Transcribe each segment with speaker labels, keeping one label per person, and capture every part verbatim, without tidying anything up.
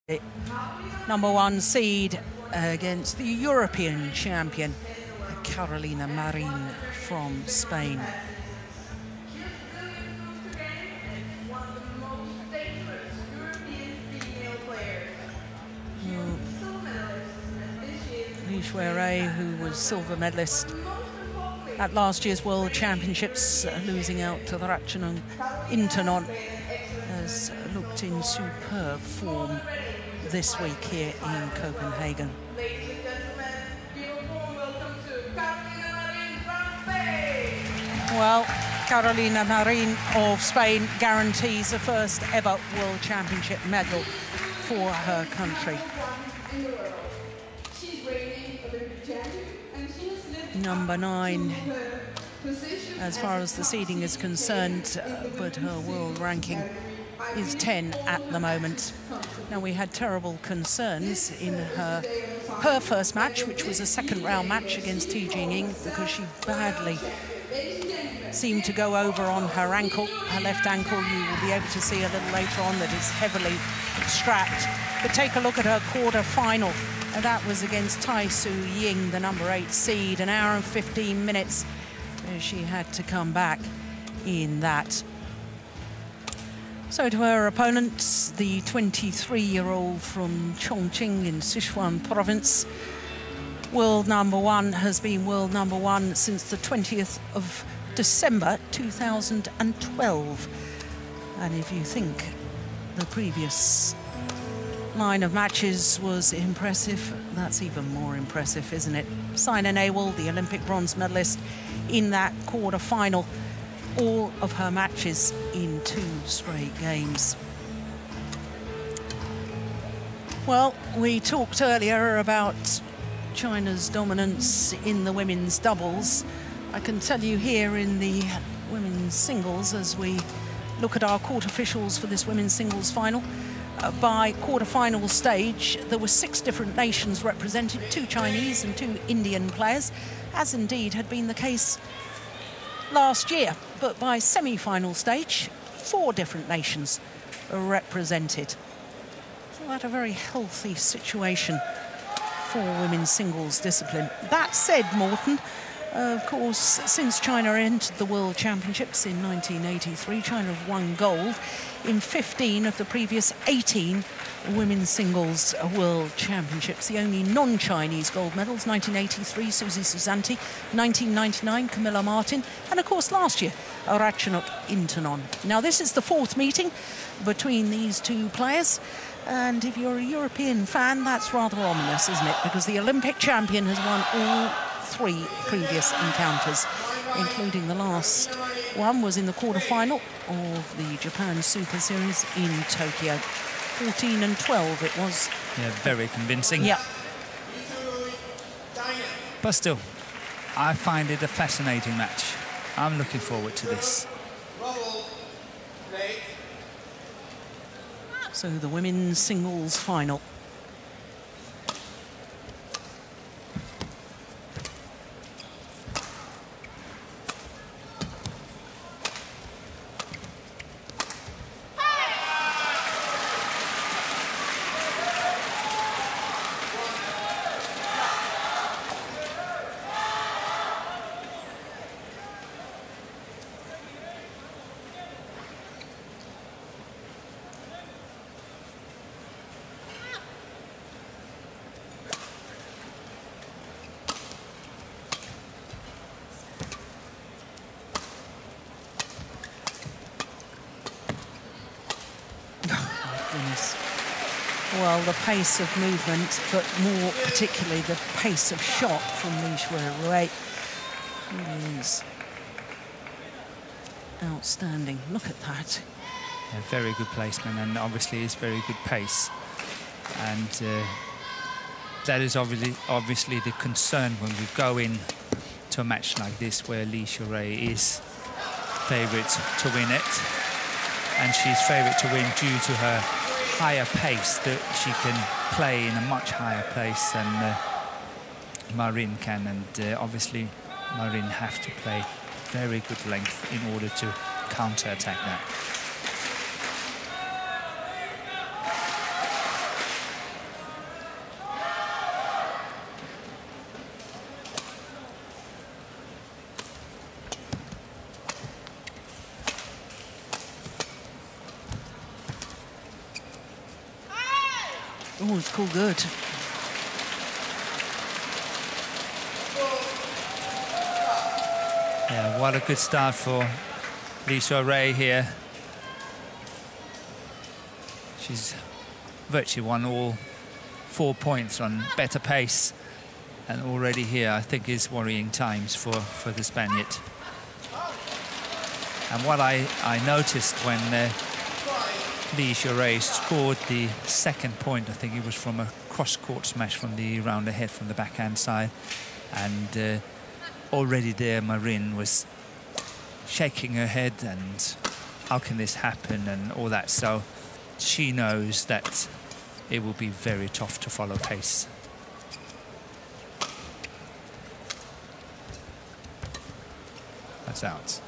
Speaker 1: Number one seed against the European champion, Carolina Marin from Spain. Li Xuerui, who was silver medalist at last year's World Championships, uh, losing out to the Ratchanan Intanon, has looked in superb form this week here in Copenhagen. Well, Carolina Marin of Spain guarantees the first ever World Championship medal for her country. Number nine, as far as the seeding is concerned, uh, but her world ranking is ten at the moment. Now, we had terrible concerns in her her first match, which was a second round match against Ti Jingying, because she badly seemed to go over on her ankle, her left ankle. You will be able to see a little later on that is heavily strapped. But take a look at her quarter final. And that was against Tai Tzu Ying, the number eight seed, an hour and fifteen minutes. She had to come back in that. So to her opponents, the twenty-three-year-old from Chongqing in Sichuan province, world number one, has been world number one since the twentieth of December two thousand twelve. And if you think the previous line of matches was impressive, that's even more impressive, isn't it? Saina Nehwal, the Olympic bronze medalist, in that quarter-final, all of her matches in two straight games. Well, we talked earlier about China's dominance in the women's doubles. I can tell you here in the women's singles, as we look at our quarter-finals for this women's singles final, Uh, by quarter-final stage, there were six different nations represented, two Chinese and two Indian players, as indeed had been the case last year. But by semi-final stage, four different nations are represented. So that's a very healthy situation for women's singles discipline. That said, Morten, Uh, of course, since China entered the World Championships in nineteen eighty-three, China have won gold in fifteen of the previous eighteen women's singles World Championships. The only non-Chinese gold medals, nineteen eighty-three, Susie Susanti, nineteen ninety-nine, Camilla Martin, and of course last year, Ratchanok Intanon. Now, this is the fourth meeting between these two players. And if you're a European fan, that's rather ominous, isn't it? Because the Olympic champion has won all three previous encounters, including the last one was in the quarter-final of the Japan Super Series in Tokyo. fourteen and twelve it was.
Speaker 2: Yeah, very convincing.
Speaker 1: Yeah.
Speaker 2: But still, I find it a fascinating match. I'm looking forward to this.
Speaker 1: So the women's singles final. Well, the pace of movement, but more particularly the pace of shot from Li Xuerui is outstanding. Look at that.
Speaker 2: Yeah, very good placement, and obviously it's very good pace. And uh, that is obviously obviously the concern when we go in to a match like this, where Li Xuerui is favourite to win it, and she's favourite to win due to her higher pace, that she can play in a much higher pace than uh, Marin can, and uh, obviously Marin have to play very good length in order to counter-attack that.
Speaker 1: Oh, it's called good.
Speaker 2: Yeah, what a good start for Li Xuerui here. She's virtually won all four points on better pace. And already here, I think, is worrying times for, for the Spaniard. And what I, I noticed when uh, Li Xuerui scored the second point, I think it was from a cross-court smash from the round ahead from the backhand side. And uh, already there, Marin was shaking her head and how can this happen and all that. So she knows that it will be very tough to follow pace. That's out.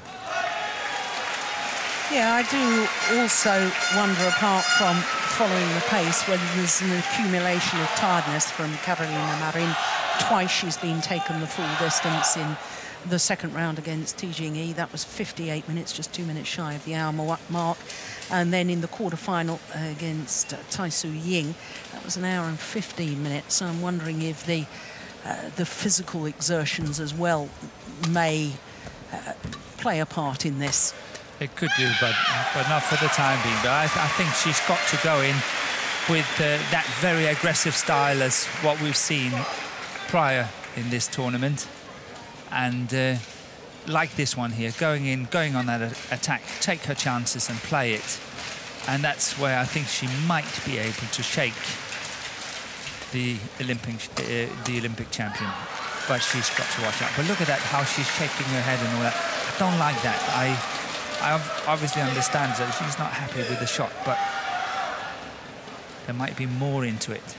Speaker 1: Yeah, I do also wonder, apart from following the pace, whether there's an accumulation of tiredness from Carolina Marin. Twice she's been taken the full distance in the second round against Ti Jingyi. That was fifty-eight minutes, just two minutes shy of the hour mark. And then in the quarterfinal against uh, Tai Tzu Ying, that was an hour and fifteen minutes. So I'm wondering if the, uh, the physical exertions as well may uh, play a part in this.
Speaker 2: It could do, but but not for the time being. But I, I think she's got to go in with uh, that very aggressive style as what we've seen prior in this tournament. And uh, like this one here, going in, going on that attack, take her chances and play it. And that's where I think she might be able to shake the Olympic, uh, the Olympic champion. But she's got to watch out. But look at that, how she's shaking her head and all that. I don't like that. I, I obviously understand that she's not happy with the shot, but there might be more into it.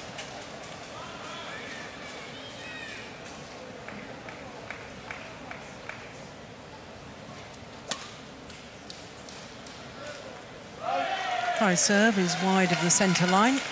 Speaker 1: High serve is wide of the centre line.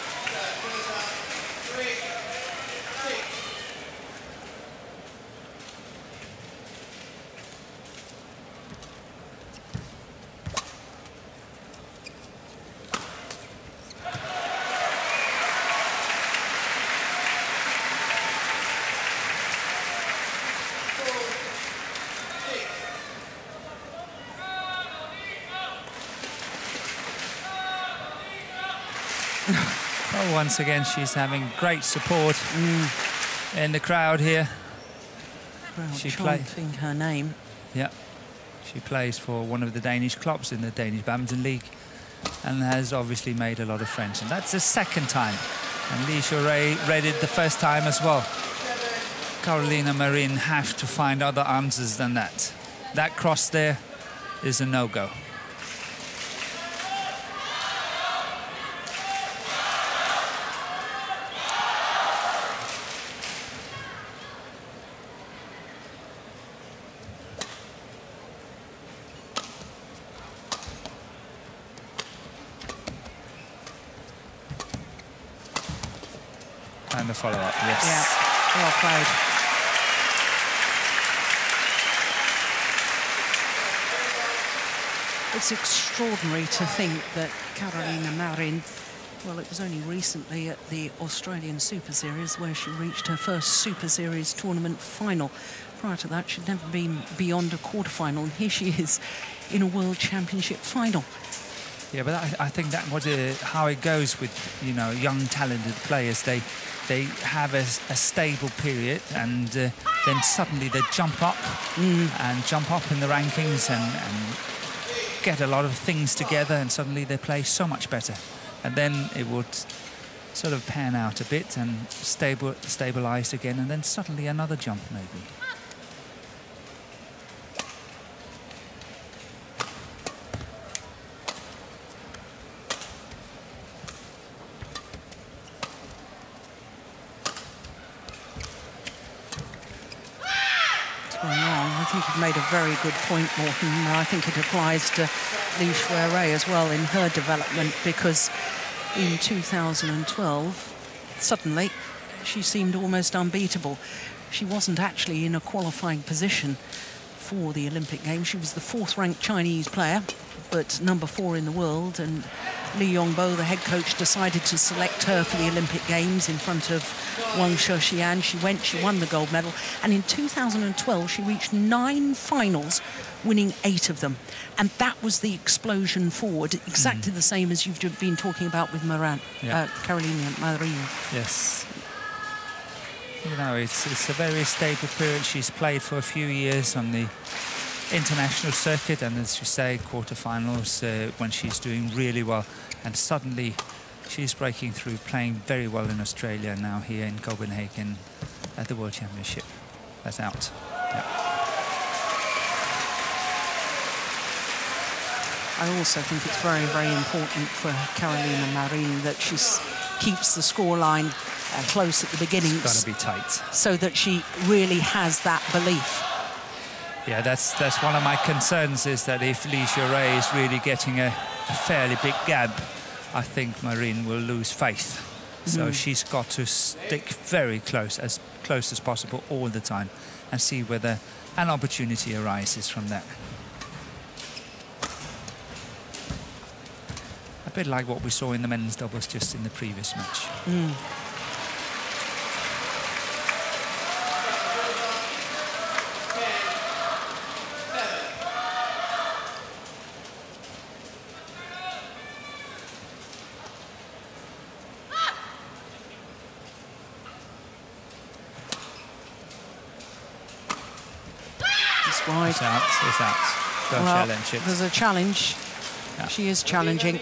Speaker 2: Oh, once again, she's having great support mm. in the crowd here.
Speaker 1: Crowd
Speaker 2: she
Speaker 1: chanting her name.
Speaker 2: Yeah, she plays for one of the Danish clubs in the Danish Badminton League and has obviously made a lot of friends. And that's the second time. And Li Xuerui read it the first time as well. Carolina Marin have to find other answers than that. That cross there is a no-go. And the follow-up, yes.
Speaker 1: Yeah, well played. It's extraordinary to think that Carolina Marin, well, it was only recently at the Australian Super Series where she reached her first Super Series tournament final. Prior to that, she'd never been beyond a quarterfinal, and here she is in a World Championship final.
Speaker 2: Yeah, but I, I think that was uh, how it goes with, you know, young, talented players. They they have a, a stable period, and uh, then suddenly they jump up mm. and jump up in the rankings and, and get a lot of things together, and suddenly they play so much better. And then it would sort of pan out a bit and stable, stabilize again, and then suddenly another jump maybe.
Speaker 1: I think you've made a very good point, Morten. I think it applies to Li Xuerui as well in her development, because in two thousand twelve, suddenly, she seemed almost unbeatable. She wasn't actually in a qualifying position for the Olympic Games. She was the fourth-ranked Chinese player, but number four in the world. And Li Yongbo, the head coach, decided to select her for the Olympic Games in front of Wang Shexian. She went, she won the gold medal. And in two thousand twelve, she reached nine finals, winning eight of them. And that was the explosion forward, exactly mm. the same as you've been talking about with Marin, yeah. uh, Carolina Marin.
Speaker 2: Yes. You know, it's, it's a very stable period. She's played for a few years on the international circuit, and as you say, quarterfinals uh, when she's doing really well, and suddenly she's breaking through, playing very well in Australia, now here in Copenhagen at the World Championship. That's out. Yeah.
Speaker 1: I also think it's very, very important for Carolina Marin that she keeps the scoreline uh, close at the beginning.
Speaker 2: It's got to be tight.
Speaker 1: So that she really has that belief.
Speaker 2: Yeah, that's that's one of my concerns, is that if Li Xiurui is really getting a, a fairly big gap, I think Marin will lose faith. Mm. So she's got to stick very close, as close as possible all the time, and see whether an opportunity arises from that. A bit like what we saw in the men's doubles just in the previous match.
Speaker 1: Mm. Wide.
Speaker 2: It's out, it's out. Don't
Speaker 1: well,
Speaker 2: challenge it.
Speaker 1: There's a challenge. Yeah. She is challenging.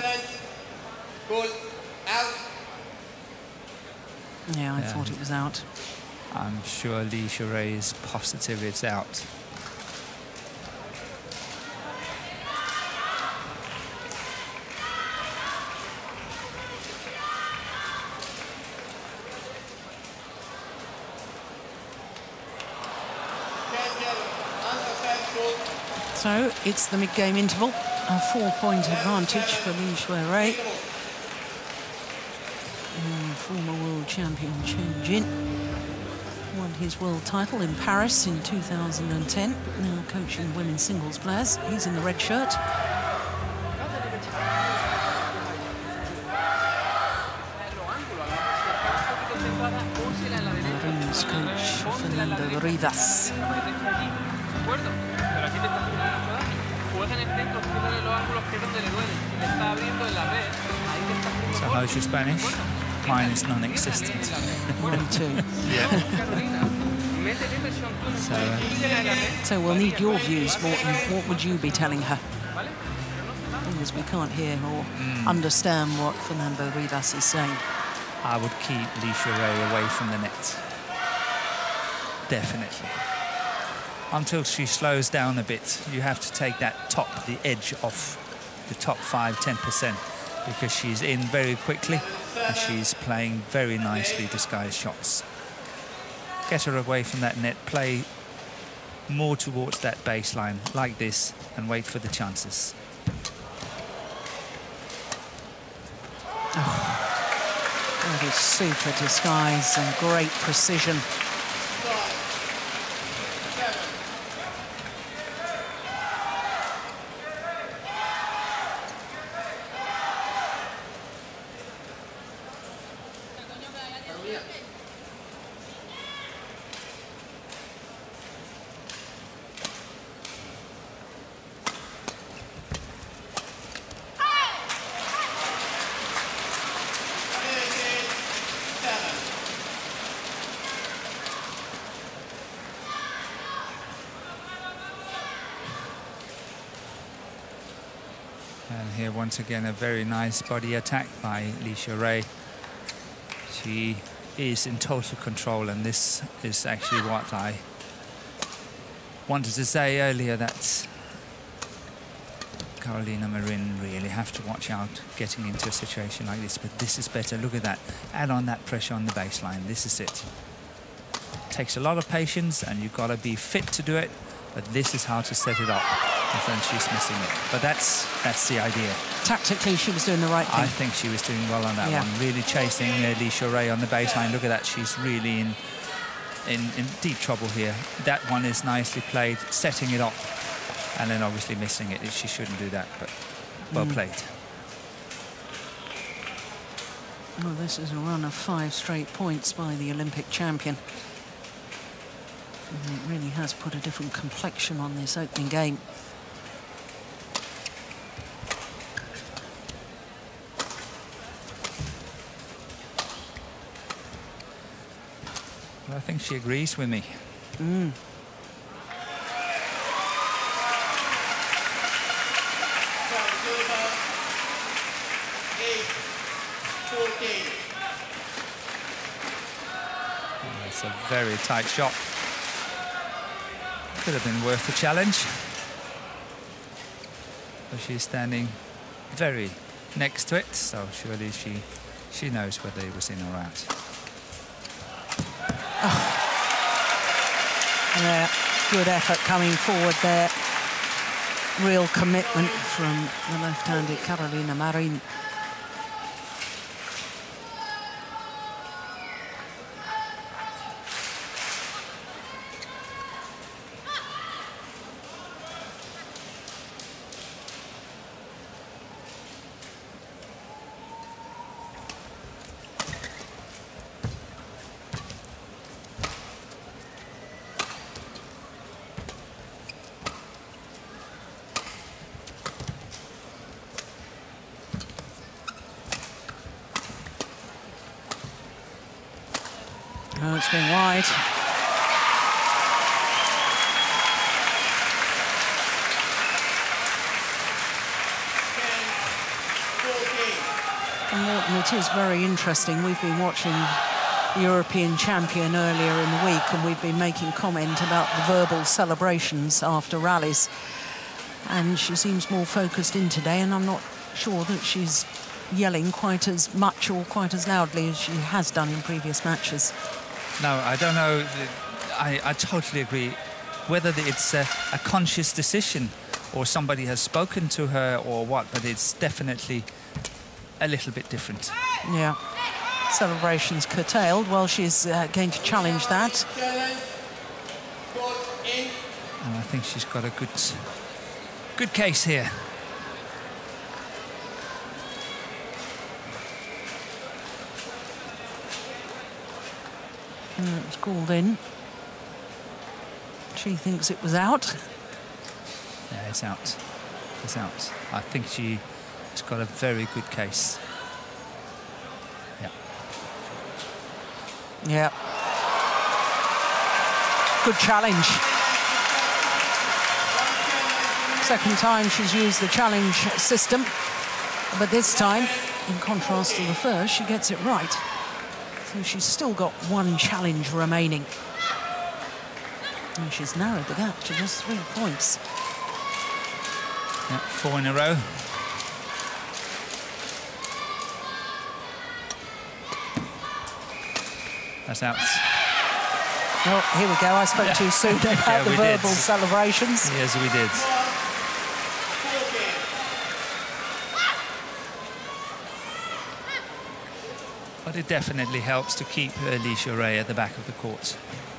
Speaker 1: Yeah, I yeah. thought it was out.
Speaker 2: I'm sure Li Xiurui is positive it's out.
Speaker 1: So it's the mid-game interval, a four-point advantage for Li Xiurui. Former world champion Chen Jin won his world title in Paris in two thousand ten, now coaching women's singles players. He's in the red shirt. Marin's coach, Fernando Rivas.
Speaker 2: So how's your Spanish? Mine is non-existent.
Speaker 1: Me too.
Speaker 2: Yeah. so,
Speaker 1: uh, so we'll need your views, Morten. What would you be telling her? Because we can't hear or mm. understand what Fernando Rivas is saying.
Speaker 2: I would keep Li Xiurui away from the net. Definitely. Until she slows down a bit, you have to take that top, the edge off the top five, ten percent, because she's in very quickly and she's playing very nicely disguised shots. Get her away from that net, play more towards that baseline like this and wait for the chances.
Speaker 1: Oh, that is super disguise and great precision.
Speaker 2: And here once again a very nice body attack by Li Xiurui. She is in total control, and this is actually what I wanted to say earlier, that Carolina Marin really have to watch out getting into a situation like this. But this is better. Look at that. Add on that pressure on the baseline. This is it. Takes a lot of patience and you've got to be fit to do it, but this is how to set it up. And then she's missing it. But that's that's the idea.
Speaker 1: Tactically, she was doing the right thing.
Speaker 2: I think she was doing well on that yeah. one. Really chasing uh, Li Xiurui on the baseline. Look at that. She's really in in, in deep trouble here. That one is nicely played, setting it up, and then obviously missing it. She shouldn't do that, but well mm. played.
Speaker 1: Well, this is a run of five straight points by the Olympic champion. And it really has put a different complexion on this opening game.
Speaker 2: Well, I think she agrees with me.
Speaker 1: Mm.
Speaker 2: That's a very tight shot. Could have been worth the challenge. But she's standing very next to it, so surely she she knows whether it was in or out.
Speaker 1: Oh. Yeah, good effort coming forward there. Real commitment from the left-handed Carolina Marin. Oh, it's been wide. And Morten, it is very interesting. We've been watching the European champion earlier in the week, and we've been making comment about the verbal celebrations after rallies. And she seems more focused in today, and I'm not sure that she's yelling quite as much or quite as loudly as she has done in previous matches.
Speaker 2: No, I don't know. I, I totally agree. Whether it's a, a conscious decision or somebody has spoken to her or what, but it's definitely a little bit different.
Speaker 1: Yeah. Celebrations curtailed. Well, she's uh, going to challenge that.
Speaker 2: And I think she's got a good, good case here.
Speaker 1: And it was called in. She thinks it was out.
Speaker 2: Yeah, it's out. It's out. I think she's got a very good case. Yeah.
Speaker 1: Yeah. Good challenge. Second time she's used the challenge system, but this time, in contrast to the first, she gets it right. So she's still got one challenge remaining. And she's narrowed the gap to just three points.
Speaker 2: Yeah, four in a row. That's out.
Speaker 1: Well, here we go. I spoke yeah. too soon about yeah, the verbal did. celebrations.
Speaker 2: Yes, we did. But it definitely helps to keep Alicia Ray at the back of the court.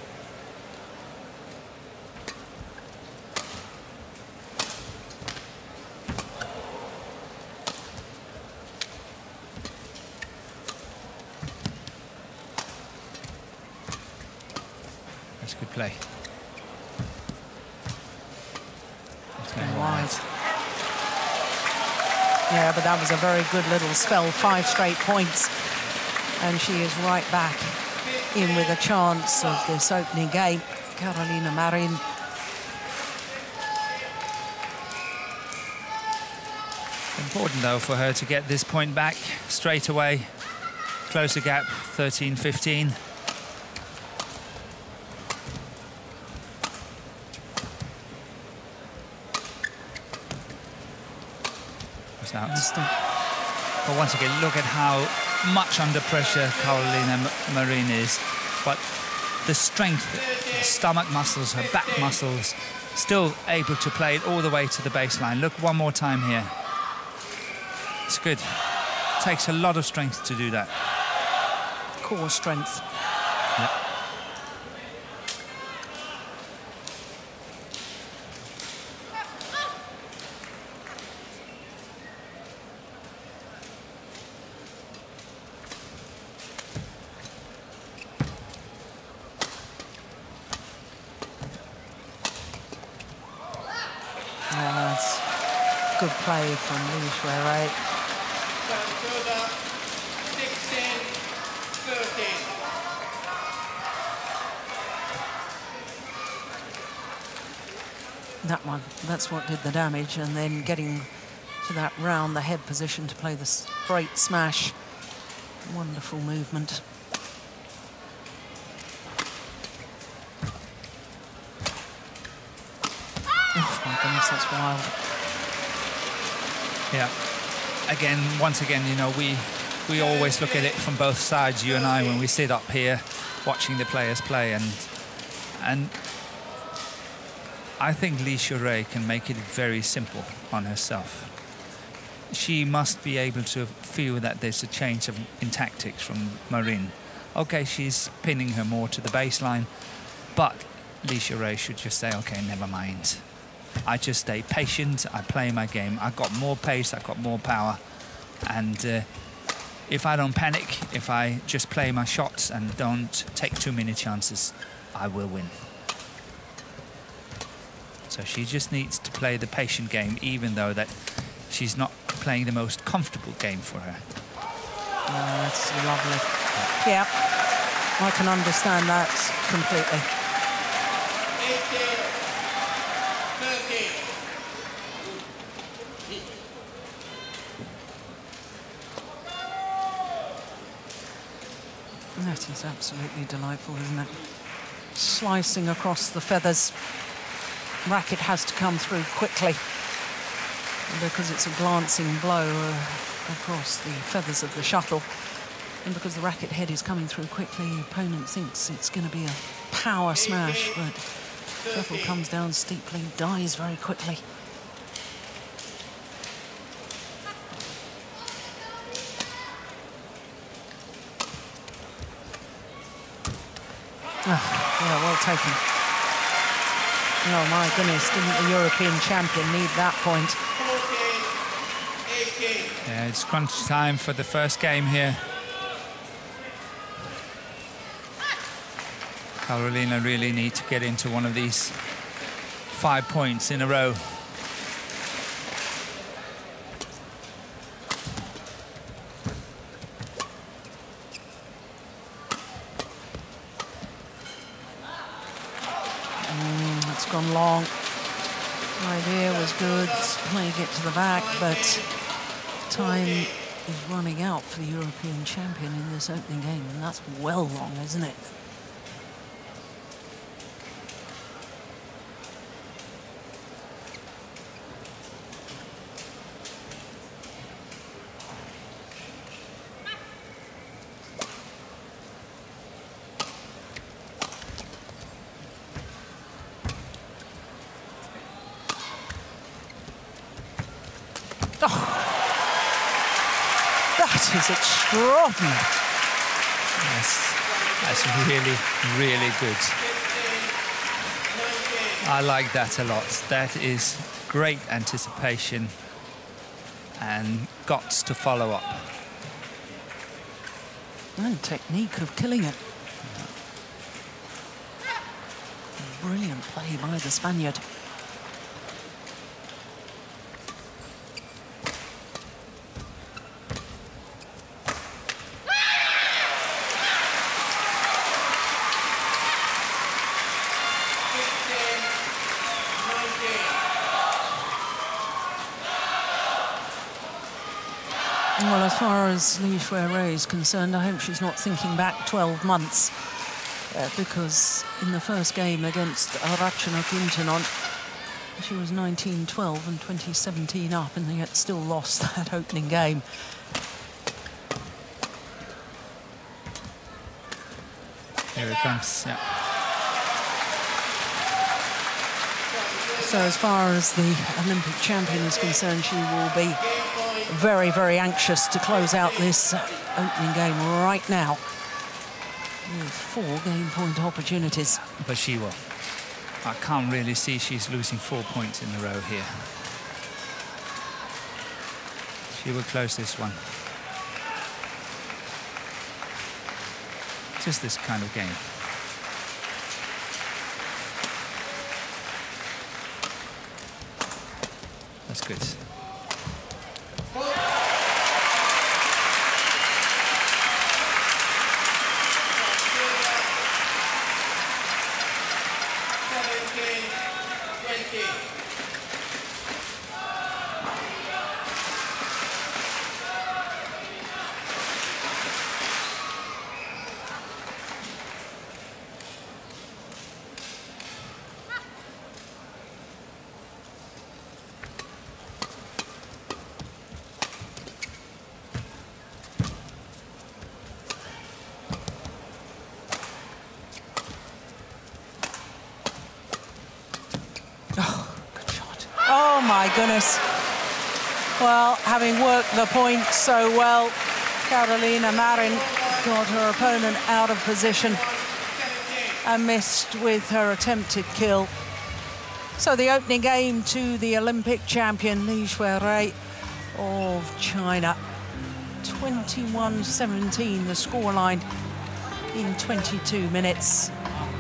Speaker 2: That's good play. It's going wide.
Speaker 1: Yeah, but that was a very good little spell. Five straight points. And she is right back in with a chance of this opening game. Carolina Marin.
Speaker 2: Important, though, for her to get this point back straight away. Close the gap, thirteen fifteen. It's out. But once again, look at how much under pressure Carolina Marin is, but the strength, her stomach muscles, her back muscles, still able to play it all the way to the baseline. Look one more time here. It's good. It takes a lot of strength to do that.
Speaker 1: Core strength.
Speaker 2: Yeah.
Speaker 1: good play from Li Xuerui.
Speaker 3: sixteen thirteen.
Speaker 1: That one, that's what did the damage, and then getting to that round the head position to play the straight smash. Wonderful movement. Oh my goodness, that's wild.
Speaker 2: Yeah. Again, once again, you know, we we always look at it from both sides, you and I, when we sit up here watching the players play, and and I think Li Xuerui can make it very simple on herself. She must be able to feel that there's a change of, in tactics from Marin. Okay, she's pinning her more to the baseline, but Li Xuerui should just say, okay, never mind. I just stay patient, I play my game. I've got more pace, I've got more power. And uh, if I don't panic, if I just play my shots and don't take too many chances, I will win. So she just needs to play the patient game, even though that she's not playing the most comfortable game for her.
Speaker 1: Oh, that's lovely. Yeah, I can understand that completely.
Speaker 3: eighteen thirteen.
Speaker 1: That is absolutely delightful, isn't it? Slicing across the feathers. Racket has to come through quickly because it's a glancing blow uh, across the feathers of the shuttle, and because the racket head is coming through quickly, the opponent thinks it's going to be a power smash, but the shuttle comes down steeply, dies very quickly. Oh, yeah, well taken. Oh my goodness, didn't the European champion need that point?
Speaker 2: Yeah, it's crunch time for the first game here. Carolina really need to get into one of these five points in a row.
Speaker 1: Mm, it's gone long. The idea was good, playing it to the back, but time is running out for the European champion in this opening game, and that's well long, isn't it? That is extraordinary.
Speaker 2: Yes, that's really, really good. I like that a lot. That is great anticipation and guts to follow up.
Speaker 1: And technique of killing it. Brilliant play by the Spaniard. Well, as far as Li Xuerui is concerned, I hope she's not thinking back twelve months, uh, because in the first game against Ratchanok Intanon, she was nineteen twelve and twenty seventeen up, and yet still lost that opening game.
Speaker 2: Here it comes, yeah.
Speaker 1: So as far as the Olympic champion is concerned, she will be very, very anxious to close out this opening game right now with four game point opportunities.
Speaker 2: But she will. I can't really see she's losing four points in a row here. She will close this one. Just this kind of game. That's good.
Speaker 1: my goodness. Well, having worked the point so well, Carolina Marin got her opponent out of position and missed with her attempted kill. So the opening game to the Olympic champion, Li Xuerui of China. twenty-one seventeen, the scoreline in twenty-two minutes.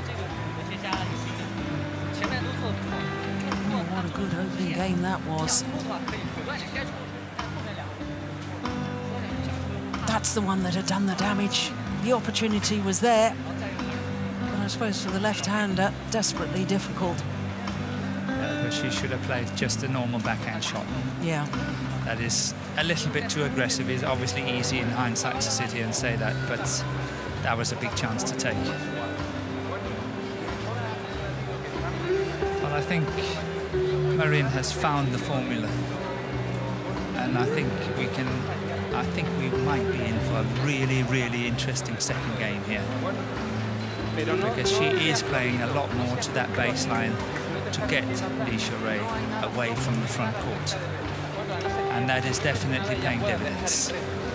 Speaker 1: Oh, what a good opening game that was. That's the one that had done the damage. The opportunity was there, but I suppose for the left-hander, desperately difficult.
Speaker 2: Uh, but she should have played just a normal backhand shot.
Speaker 1: Yeah.
Speaker 2: That is a little bit too aggressive. It's obviously easy in hindsight to sit here and say that, but that was a big chance to take. Well, I think Marin has found the formula, and I think we can. I think we might be in for a really, really interesting second game here, because she is playing a lot more to that baseline to get Li Xuerui away from the front court. And that is definitely paying dividends.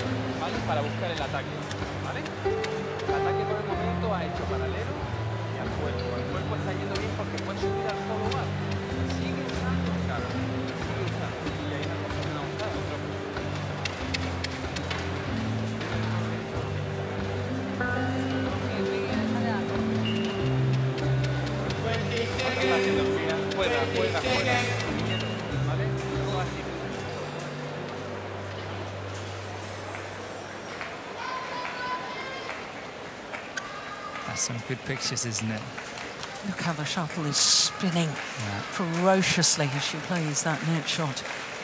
Speaker 2: That's some good pictures, isn't it?
Speaker 1: Look how the shuttle is spinning
Speaker 2: Yeah.
Speaker 1: ferociously as she plays that net shot.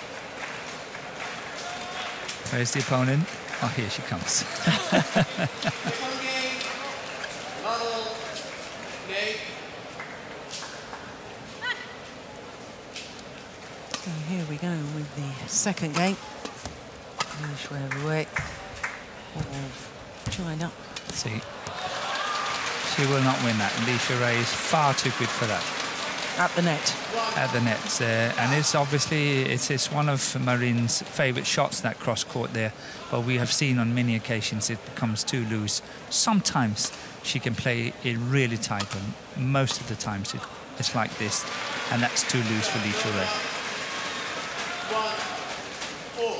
Speaker 2: Where's the opponent? Oh, here she comes.
Speaker 3: Second game, model, Nate.
Speaker 1: So here we go with the second game. Li Xuerui of China.
Speaker 2: See, she will not win that. Li Xuerui is far too good for that.
Speaker 1: At the net.
Speaker 2: At the net, uh, and it's obviously it's, it's one of Marin's favourite shots, that cross court there. But we have seen on many occasions it becomes too loose. Sometimes she can play it really tight, but most of the times it, it's like this, and that's too loose for Li Xuerui.
Speaker 3: One, four.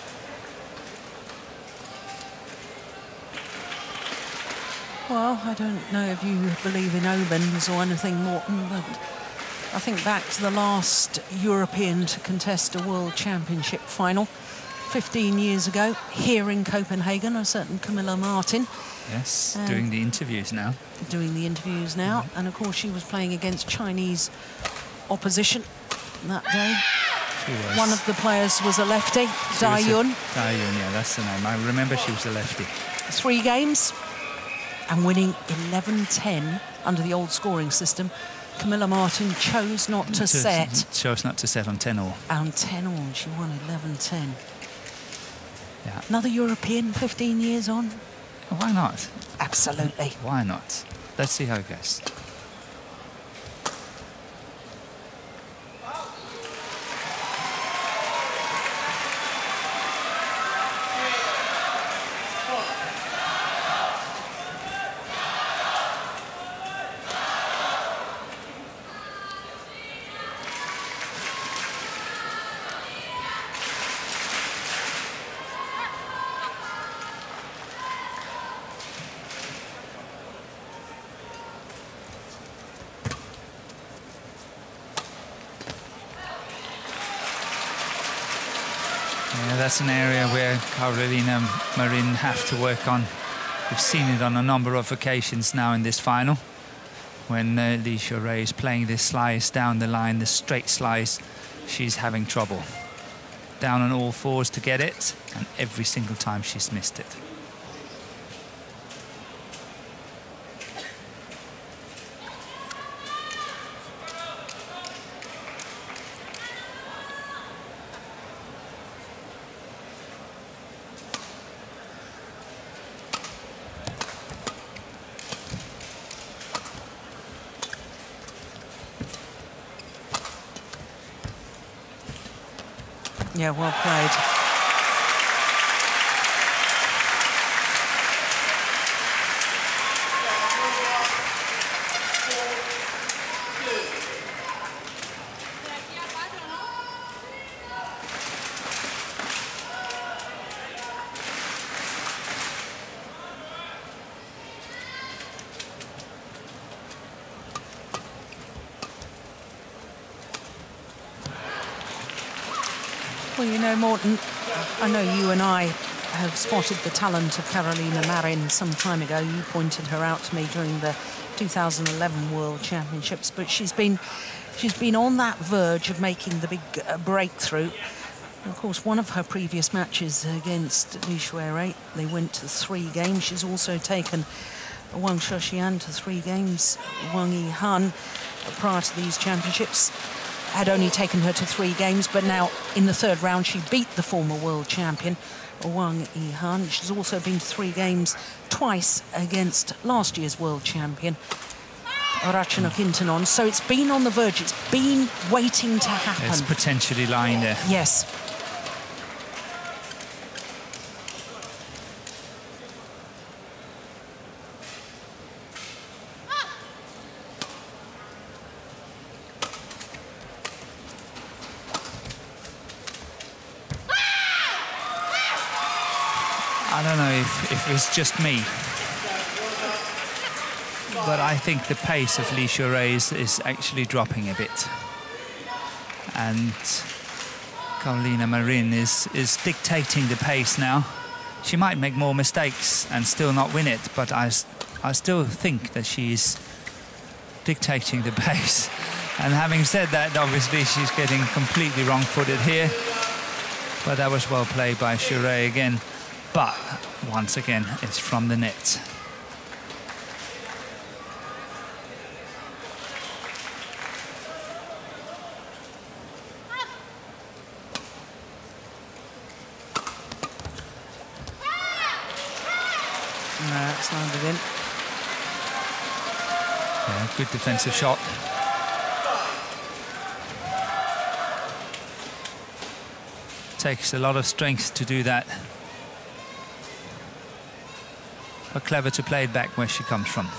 Speaker 1: Well, I don't know if you believe in omens or anything, Morton, but I think back to the last European to contest a World Championship final fifteen years ago here in Copenhagen, a certain Camilla Martin.
Speaker 2: Yes,
Speaker 1: Um,
Speaker 2: doing the interviews now.
Speaker 1: Doing the interviews now, and of course she was playing against Chinese opposition that day.
Speaker 2: She was.
Speaker 1: One of the players was a lefty,
Speaker 2: She
Speaker 1: Dai
Speaker 2: was a-
Speaker 1: Yun.
Speaker 2: Dai Yun, yeah, that's the name. I remember she was a lefty.
Speaker 1: Three games and winning eleven ten under the old scoring system. Camilla Martin chose not to
Speaker 2: Chose-
Speaker 1: set,
Speaker 2: Chose not to set on ten all.
Speaker 1: and ten all, she won eleven ten.
Speaker 2: Yeah.
Speaker 1: Another European fifteen years on?
Speaker 2: Why not?
Speaker 1: Absolutely.
Speaker 2: Why not? Let's see how it goes. Yeah, that's an area where Carolina Marin have to work on. We've seen it on a number of occasions now in this final. When uh, Li Xuerui is playing this slice down the line, the straight slice, she's having trouble. Down on all fours to get it, and every single time she's missed it.
Speaker 1: Yeah, well played. Well, you know, Morten, I know you and I have spotted the talent of Carolina Marin some time ago. You pointed her out to me during the two thousand eleven World Championships, but she's been she's been on that verge of making the big uh, breakthrough. And of course, one of her previous matches against Li Xuerui, they went to three games. She's also taken Wang Shouxian to three games. Wang Yihan, prior to these championships, had only taken her to three games, but now in the third round she beat the former world champion Wang Yihan. She's also been to three games twice against last year's world champion Ratchanok-Intanon. So it's been on the verge, it's been waiting to happen.
Speaker 2: It's potentially lying there.
Speaker 1: Yes.
Speaker 2: I don't know if, if it's just me, but I think the pace of Li Xuerui is, is actually dropping a bit. And Carolina Marin is, is dictating the pace now. She might make more mistakes and still not win it, but I, I still think that she's dictating the pace. And having said that, obviously she's getting completely wrong-footed here. But that was well played by Xuerui again. But once again, it's from the net.
Speaker 1: No, it's landed in.
Speaker 2: Yeah, good defensive shot. Takes a lot of strength to do that. But clever to play it back where she comes from.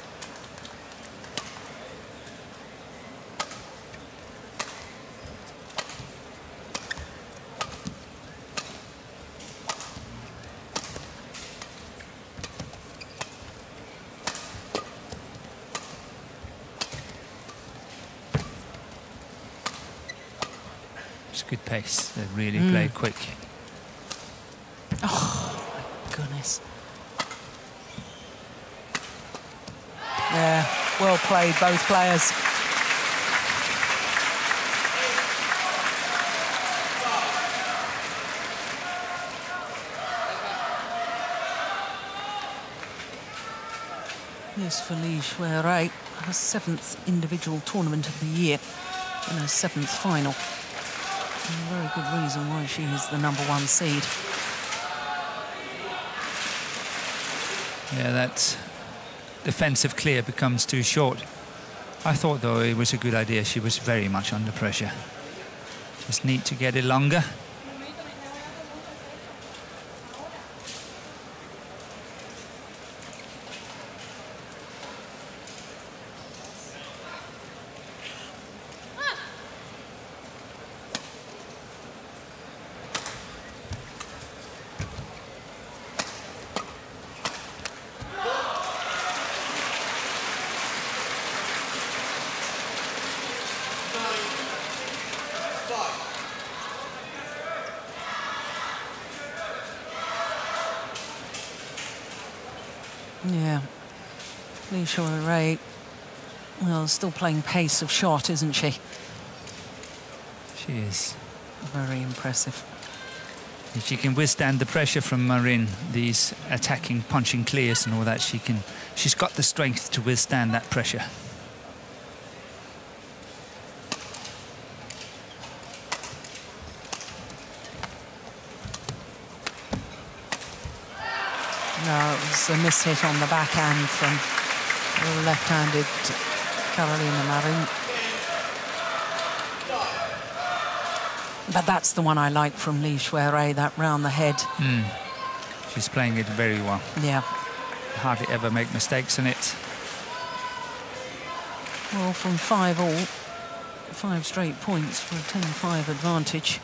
Speaker 2: It's good pace. They really mm. play quick.
Speaker 1: Oh, my goodness. Yeah, well played, both players. Yes, for Li Xuerui, her seventh individual tournament of the year and her seventh final. And a very good reason why she is the number one seed.
Speaker 2: Yeah, that's... defensive clear becomes too short. I thought, though, it was a good idea. She was very much under pressure. Just need to get it longer.
Speaker 1: Yeah, Li Xuerui, well, still playing pace of shot, isn't she?
Speaker 2: She is.
Speaker 1: Very impressive.
Speaker 2: If she can withstand the pressure from Marin, these attacking, punching clears and all that, she can. She's got the strength to withstand that pressure.
Speaker 1: No, it was a miss hit on the backhand from the left-handed Carolina Marin. But that's the one I like from Li Xuerui, that round the head.
Speaker 2: Mm. She's playing it very well.
Speaker 1: Yeah.
Speaker 2: Hardly ever make mistakes in it.
Speaker 1: Well, from five all, five straight points for a ten five advantage.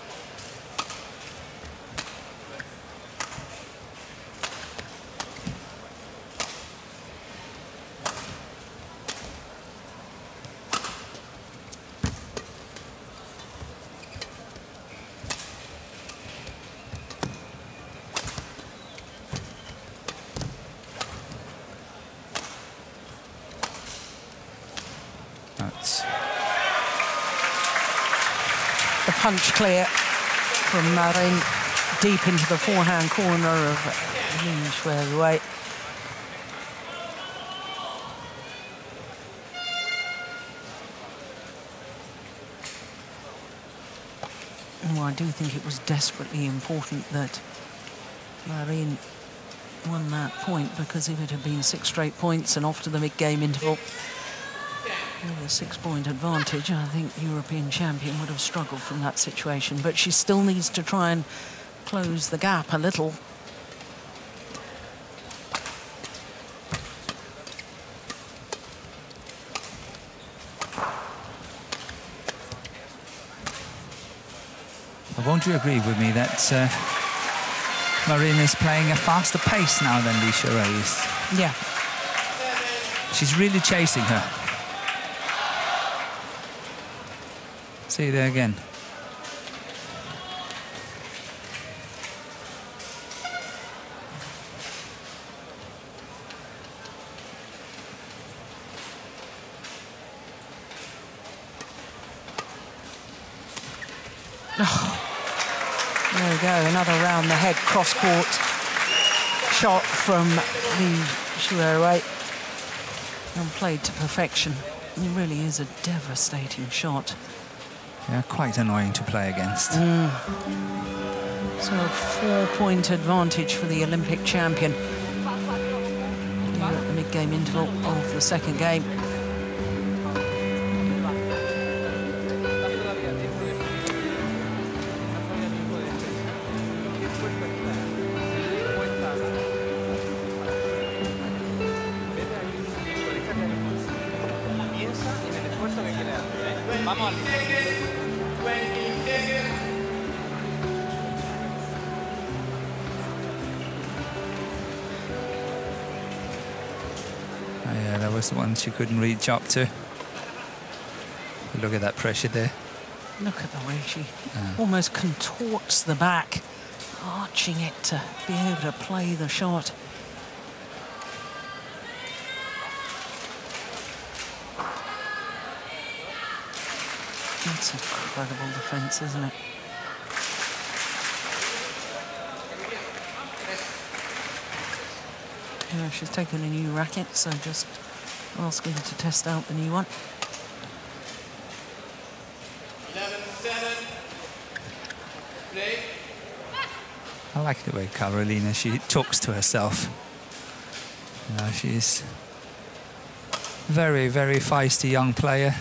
Speaker 2: That's
Speaker 1: the punch clear from Marin, deep into the forehand corner of Li Xuerui. Well, I do think it was desperately important that Marin won that point, because if it had been six straight points and off to the mid-game interval with a six-point advantage, I think the European champion would have struggled from that situation. But she still needs to try and close the gap a little.
Speaker 2: Won't you agree with me that uh, Marin is playing a faster pace now than Li Xuerui is?
Speaker 1: Yeah.
Speaker 2: She's really chasing her. See there again.
Speaker 1: Oh. There we go, another round the head cross-court shot from Li Xuerui, and played to perfection. It really is a devastating shot.
Speaker 2: Yeah, quite annoying to play against.
Speaker 1: Mm. So a four-point advantage for the Olympic champion here at the mid-game interval of the second game.
Speaker 2: Oh, yeah, that was the one she couldn't reach up to. Look at that pressure there.
Speaker 1: Look at the way she
Speaker 2: Uh.
Speaker 1: almost contorts the back, arching it to be able to play the shot. That's incredible defense, isn't it? Yeah, she's taken a new racket, so just asking to test out the new one.
Speaker 3: eleven seven. Play.
Speaker 2: I like the way Carolina, she talks to herself. You know, she's very, very feisty young player.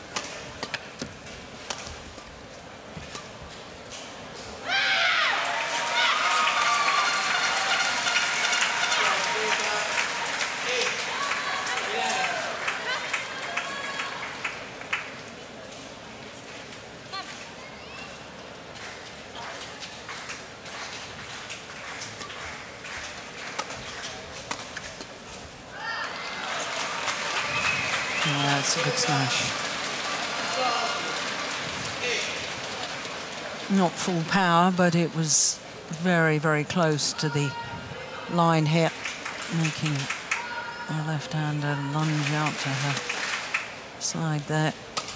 Speaker 1: Yeah, it's a good smash. Not full power, but it was very, very close to the line here, making the left-hander lunge out to her side there.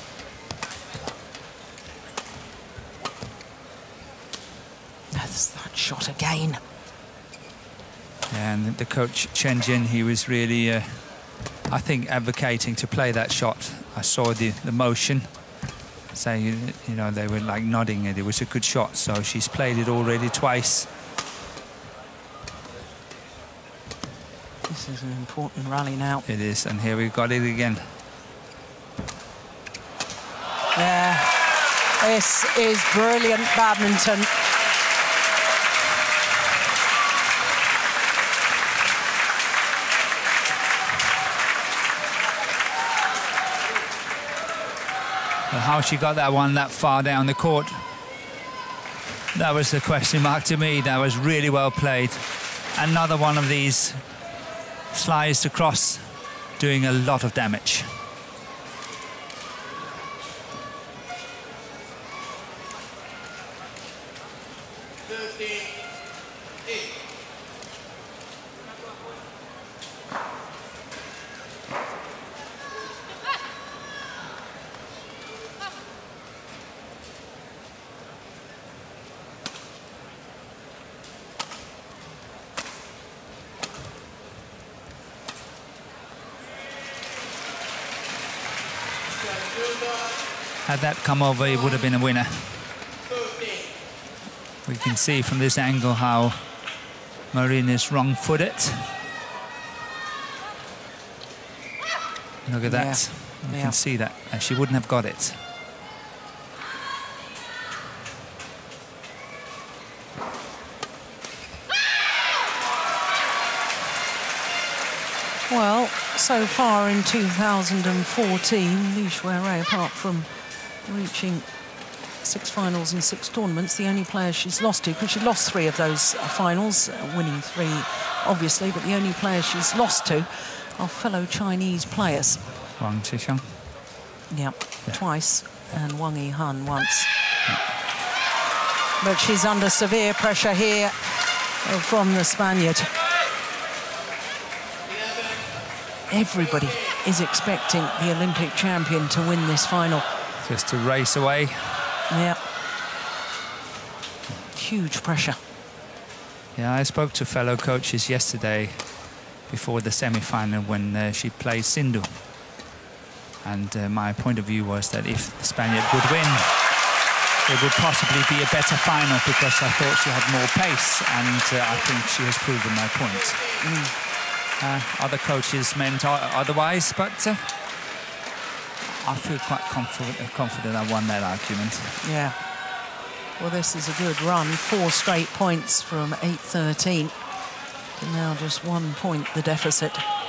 Speaker 1: That's that shot again.
Speaker 2: Yeah, and the coach Chen Jin, he was really, uh, I think, advocating to play that shot. I saw the, the motion, saying, you know, they were like nodding it. It was a good shot, so she's played it already twice.
Speaker 1: This is an important rally now.
Speaker 2: It is, and here we've got it again.
Speaker 1: Yeah, This is brilliant badminton.
Speaker 2: Well, how she got that one that far down the court, that was the question mark to me. That was really well played. Another one of these slides across, doing a lot of damage. Had that come over, it would have been a winner. We can see from this angle how Marin is wrong-footed. Look at that.
Speaker 1: Yeah.
Speaker 2: You
Speaker 1: Yeah.
Speaker 2: can see that. Uh, she wouldn't have got it.
Speaker 1: Well, so far in two thousand fourteen, Li Xuerui, apart from reaching six finals in six tournaments, the only player she's lost to, because she lost three of those finals, uh, winning three, obviously, but the only player she's lost to are fellow Chinese players.
Speaker 2: Wang Zhixiang.
Speaker 1: Yep,
Speaker 2: Yeah.
Speaker 1: twice, and Wang Yihan once. Yeah. But she's under severe pressure here uh, from the Spaniard. Everybody is expecting the Olympic champion to win this final.
Speaker 2: Just to race away.
Speaker 1: Yeah. Huge pressure.
Speaker 2: Yeah, I spoke to fellow coaches yesterday before the semi-final when uh, she played Sindhu. And uh, my point of view was that if the Spaniard would win, it would possibly be a better final, because I thought she had more pace, and uh, I think she has proven my point.
Speaker 1: Mm.
Speaker 2: Uh, other coaches meant otherwise, but uh, I feel quite confident, confident I won that argument.
Speaker 1: Yeah. Well, this is a good run. Four straight points from eight thirteen. And now just one point, the deficit.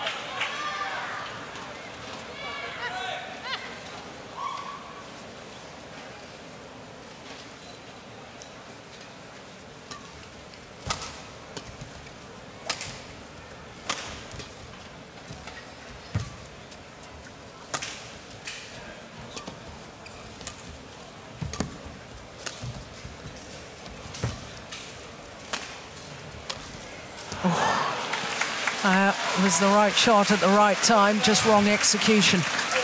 Speaker 1: Uh, it was the right shot at the right time, just wrong execution.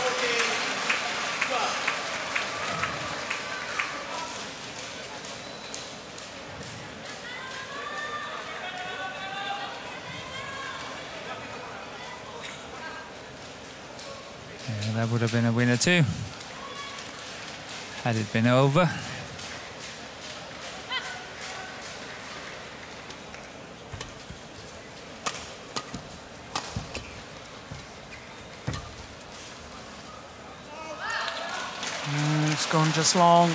Speaker 2: Yeah, that would have been a winner too, had it been over.
Speaker 1: It's gone just long.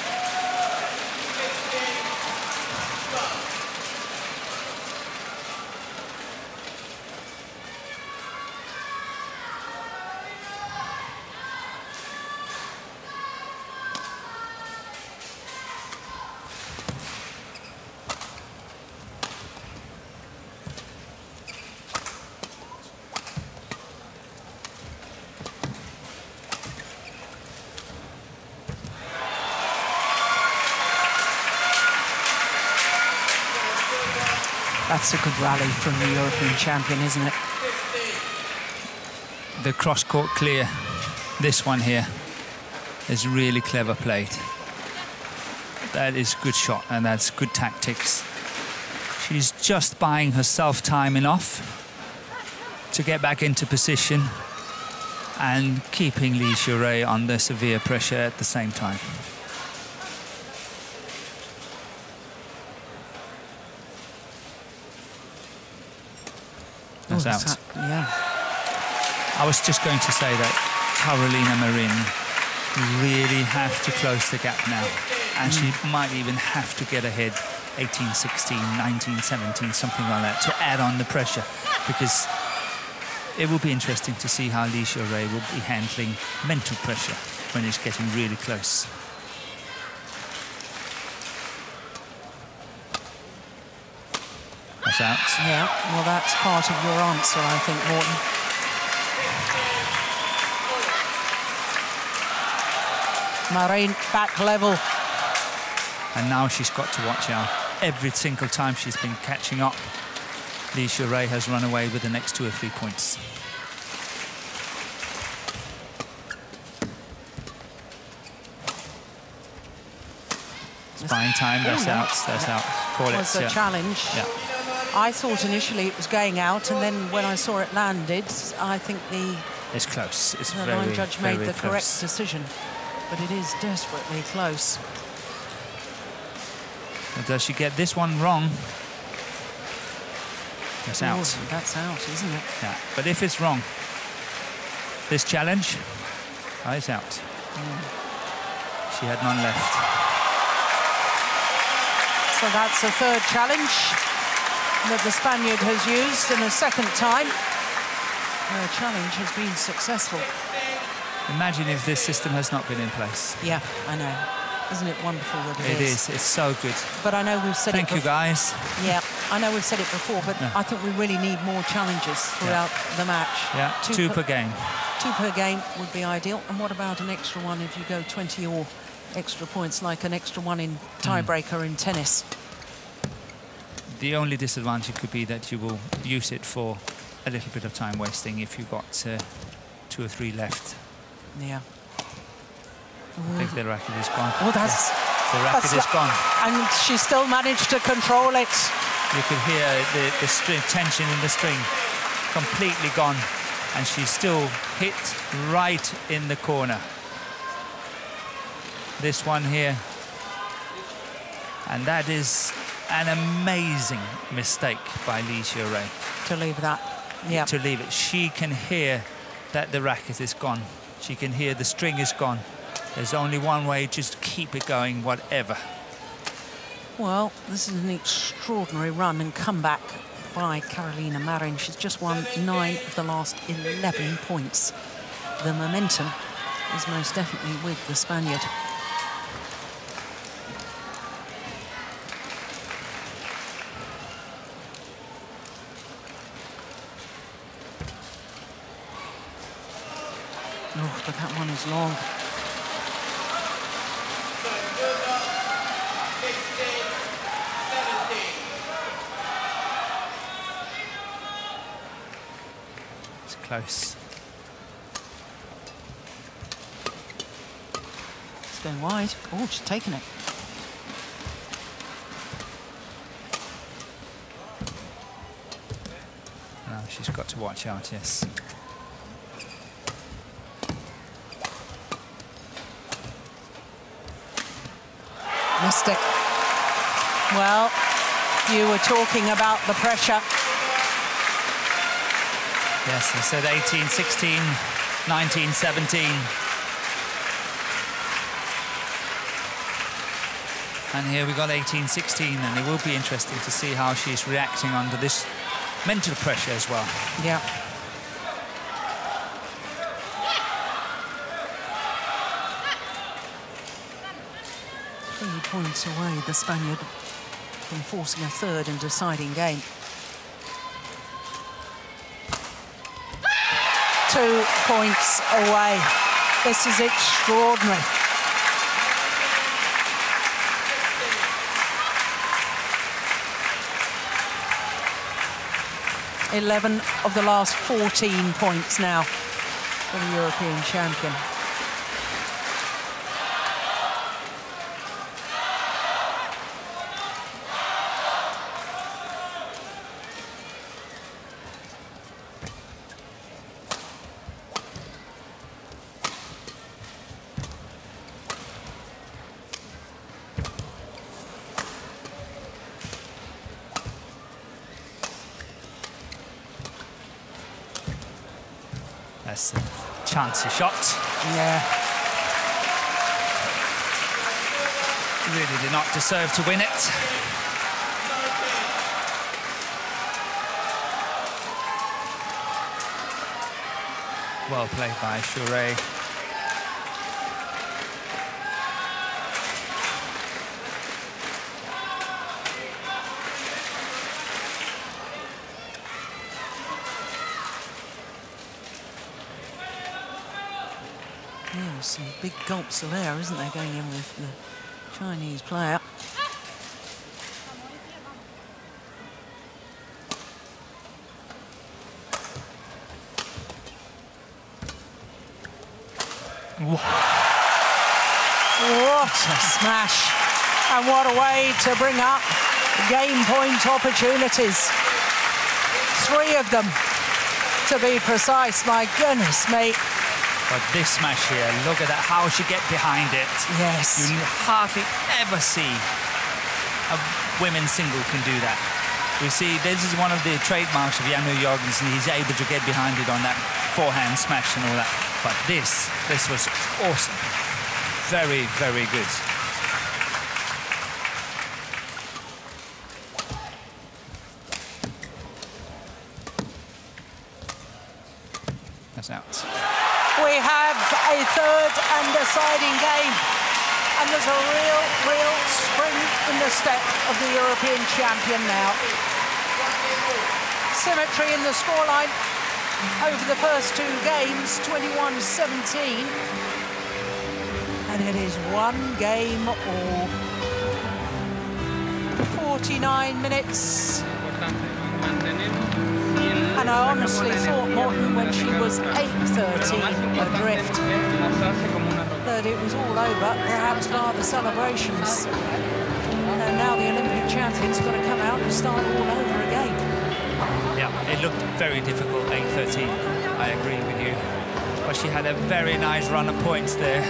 Speaker 1: That's a good rally from the European champion, isn't it?
Speaker 2: The cross-court clear, this one here, is really clever played. That is good shot, and that's good tactics. She's just buying herself time enough to get back into position and keeping Li Xuerui under severe pressure at the same time. That's
Speaker 1: Oh,
Speaker 2: out.
Speaker 1: that, yeah.
Speaker 2: I was just going to say that Carolina Marin really have to close the gap now. and mm. she might even have to get ahead eighteen sixteen, nineteen seventeen, something like that, to add on the pressure, because it will be interesting to see how Li Xiurui will be handling mental pressure when it's getting really close. That's out.
Speaker 1: Yeah, well, that's part of your answer, I think, Morten. Marin back level.
Speaker 2: And now she's got to watch out. Every single time she's been catching up, Li Xiurui has run away with the next two or three points. It's buying time, that's
Speaker 1: oh, no.
Speaker 2: out, that's
Speaker 1: yeah.
Speaker 2: out. Call
Speaker 1: it was
Speaker 2: it,
Speaker 1: a
Speaker 2: yeah.
Speaker 1: challenge.
Speaker 2: Yeah.
Speaker 1: I thought initially it was going out, and then when I saw it landed, I think the,
Speaker 2: it's close. It's
Speaker 1: the
Speaker 2: very,
Speaker 1: line judge made the
Speaker 2: close.
Speaker 1: correct decision. But it is desperately close.
Speaker 2: But does she get this one wrong? That's out.
Speaker 1: Oh, that's out, isn't it?
Speaker 2: Yeah, but if it's wrong, this challenge, oh, it's out.
Speaker 1: Mm.
Speaker 2: She had none left.
Speaker 1: So that's a third challenge that the Spaniard has used, and a second time her challenge has been successful.
Speaker 2: Imagine if this system has not been in place.
Speaker 1: Yeah, I know. Isn't it wonderful that it,
Speaker 2: it is? It is, it's so good.
Speaker 1: But I know we've said
Speaker 2: Thank
Speaker 1: it
Speaker 2: you, guys.
Speaker 1: Yeah, I know we've said it before, but
Speaker 2: yeah.
Speaker 1: I think we really need more challenges throughout
Speaker 2: yeah.
Speaker 1: the match.
Speaker 2: Yeah, two, two per, per game.
Speaker 1: Two per game would be ideal. And what about an extra one if you go twenty or extra points, like an extra one in tiebreaker mm. in tennis?
Speaker 2: The only disadvantage could be that you will use it for a little bit of time wasting if you've got uh, two or three left.
Speaker 1: Yeah.
Speaker 2: I think the racket is gone.
Speaker 1: Oh, that's...
Speaker 2: Yeah. The racket is gone.
Speaker 1: And she still managed to control it.
Speaker 2: You could hear the, the string, tension in the string completely gone. And she still hit right in the corner. This one here. And that is an amazing mistake by Li Xiurui.
Speaker 1: To leave that, yeah.
Speaker 2: To leave it. She can hear that the racket is gone. She can hear the string is gone. There's only one way, just keep it going, whatever.
Speaker 1: Well, this is an extraordinary run and comeback by Carolina Marin. She's just won nine of the last eleven points. The momentum is most definitely with the Spaniard. Oh, but that one is long.
Speaker 2: It's close.
Speaker 1: It's going wide. Oh, she's taken it.
Speaker 2: No, she's got to watch out, yes.
Speaker 1: Missed it. Well, you were talking about the pressure.
Speaker 2: Yes, I said eighteen sixteen, nineteen seventeen. And here we got eighteen sixteen, and it will be interesting to see how she's reacting under this mental pressure as well.
Speaker 1: Yeah. Three points away, the Spaniard, from forcing a third and deciding game. Two points away. This is extraordinary. eleven of the last fourteen points now for the European champion.
Speaker 2: That's a chancy shot.
Speaker 1: Yeah.
Speaker 2: Really did not deserve to win it. Well played by Shorey.
Speaker 1: Yeah, some big gulps of air, isn't there, going in with the Chinese player.
Speaker 2: What
Speaker 1: a smash. And what a way to bring up game point opportunities. Three of them, to be precise. My goodness me.
Speaker 2: But this smash here, look at that, how she get behind it.
Speaker 1: Yes.
Speaker 2: You hardly ever see a women's single can do that. You see, this is one of the trademarks of Janne Jorgensen. He's able to get behind it on that forehand smash and all that. But this, this was awesome. Very, very good. That's out.
Speaker 1: We have a third and deciding game. And there's a real, real spring in the step of the European champion now. Symmetry in the scoreline over the first two games, twenty-one seventeen. And it is one game all. forty-nine minutes. And I honestly thought, Morten, when she was eight thirteen adrift, that it was all over, perhaps by the celebrations. And now the Olympic champion's got to come out and start all over again.
Speaker 2: Yeah, it looked very difficult, eight thirteen. I agree with you. But she had a very nice run of points there.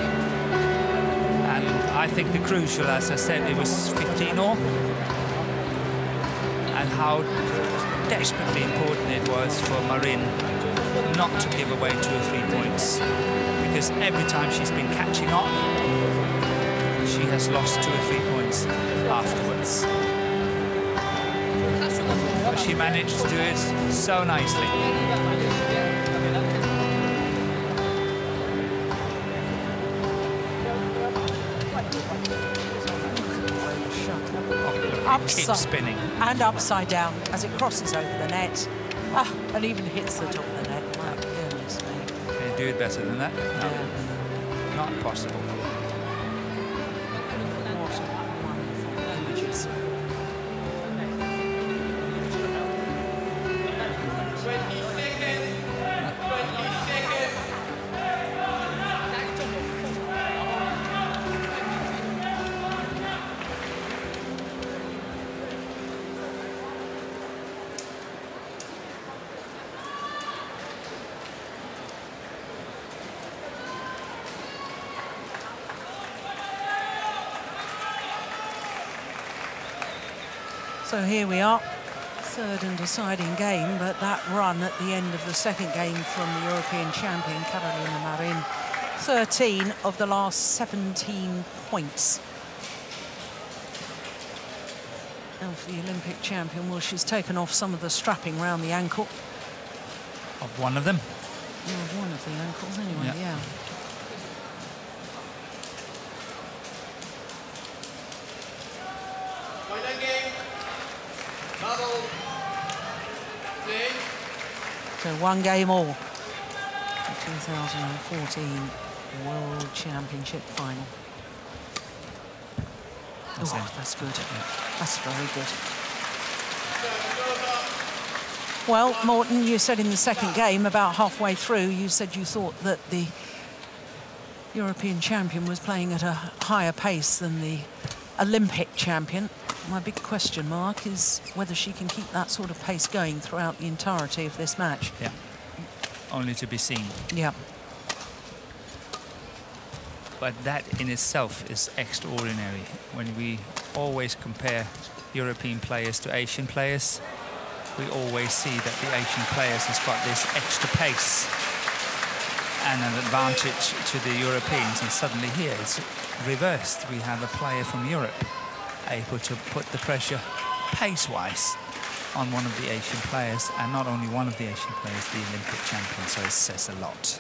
Speaker 2: And I think the crucial, as I said, it was fifteen all. And how desperately important it was for Marin not to give away two or three points, because every time she's been catching up, she has lost two or three points afterwards. But she managed to do it so nicely.
Speaker 1: Upside,
Speaker 2: keeps spinning.
Speaker 1: And upside down as it crosses over the net. Ah, and even hits the top of the net. My goodness me.
Speaker 2: Can you do it better than that? No.
Speaker 1: Yeah.
Speaker 2: Not possible.
Speaker 1: What wonderful images.
Speaker 3: twenty seconds. twenty seconds.
Speaker 1: So here we are, third and deciding game, but that run at the end of the second game from the European champion, Carolina Marin, thirteen of the last seventeen points. And for the Olympic champion, well, she's taken off some of the strapping around the ankle.
Speaker 2: Of one of them.
Speaker 1: Well, one of the ankles anyway, yeah. yeah.
Speaker 3: Final game. Double. Play.
Speaker 1: So one game all. The two thousand fourteen World Championship final.
Speaker 2: That's,
Speaker 1: oh, that's good.
Speaker 2: Yeah.
Speaker 1: That's very good. Well, Morten, you said in the second game, about halfway through, you said you thought that the European champion was playing at a higher pace than the Olympic champion. My big question mark is whether she can keep that sort of pace going throughout the entirety of this match.
Speaker 2: Yeah, only to be seen.
Speaker 1: Yeah.
Speaker 2: But that in itself is extraordinary. When we always compare European players to Asian players, we always see that the Asian players has got this extra pace and an advantage to the Europeans, and suddenly here it's reversed. We have a player from Europe able to put the pressure pace-wise on one of the Asian players, and not only one of the Asian players, the Olympic champion, so it says a lot.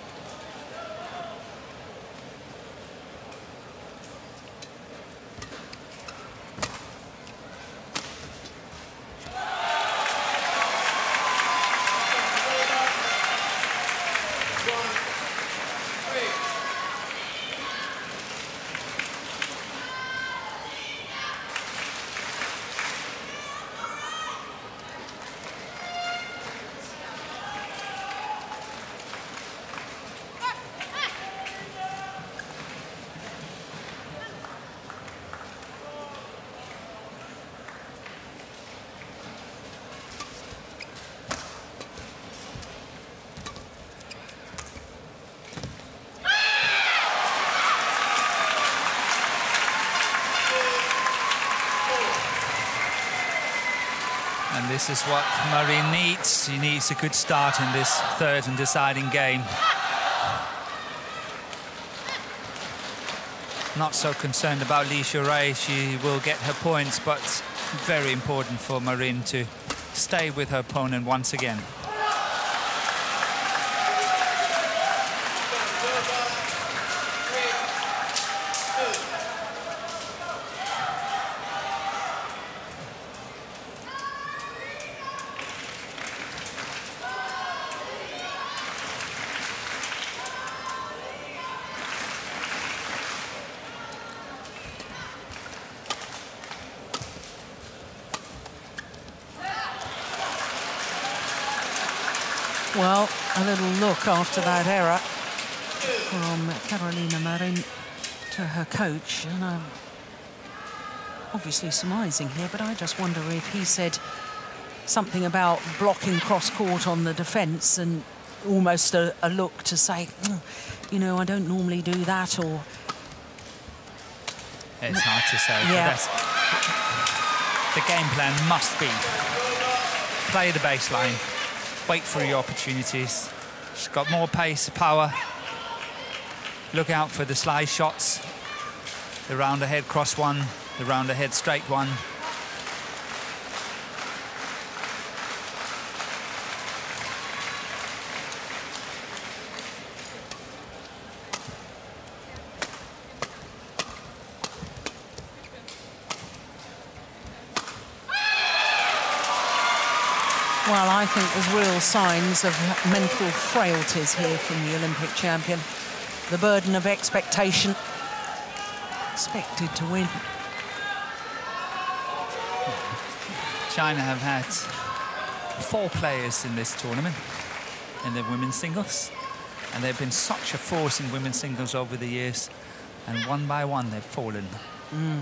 Speaker 2: And this is what Marin needs. She needs a good start in this third and deciding game. Not so concerned about Li Xuerui. She will get her points, but very important for Marin to stay with her opponent once again.
Speaker 1: Well, a little look after that error from Carolina Marin to her coach, and I'm obviously surmising here, but I just wonder if he said something about blocking cross-court on the defence, and almost a, a look to say, mm, you know, I don't normally do that, or...
Speaker 2: It's hard to say,
Speaker 1: yeah.
Speaker 2: But that's, the game plan must be play the baseline, wait for your opportunities. She's got more pace, power. Look out for the slide shots. The round ahead cross one, the round ahead straight one.
Speaker 1: Well, I think there's real signs of mental frailties here from the Olympic champion. The burden of expectation, expected to win.
Speaker 2: China have had four players in this tournament in the women's singles, and they've been such a force in women's singles over the years, and one by one they've fallen.
Speaker 1: Mm.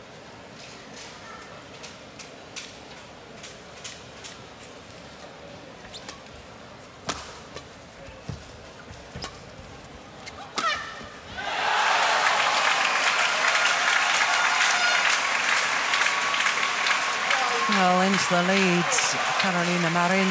Speaker 1: Well, into the leads, Carolina Marin.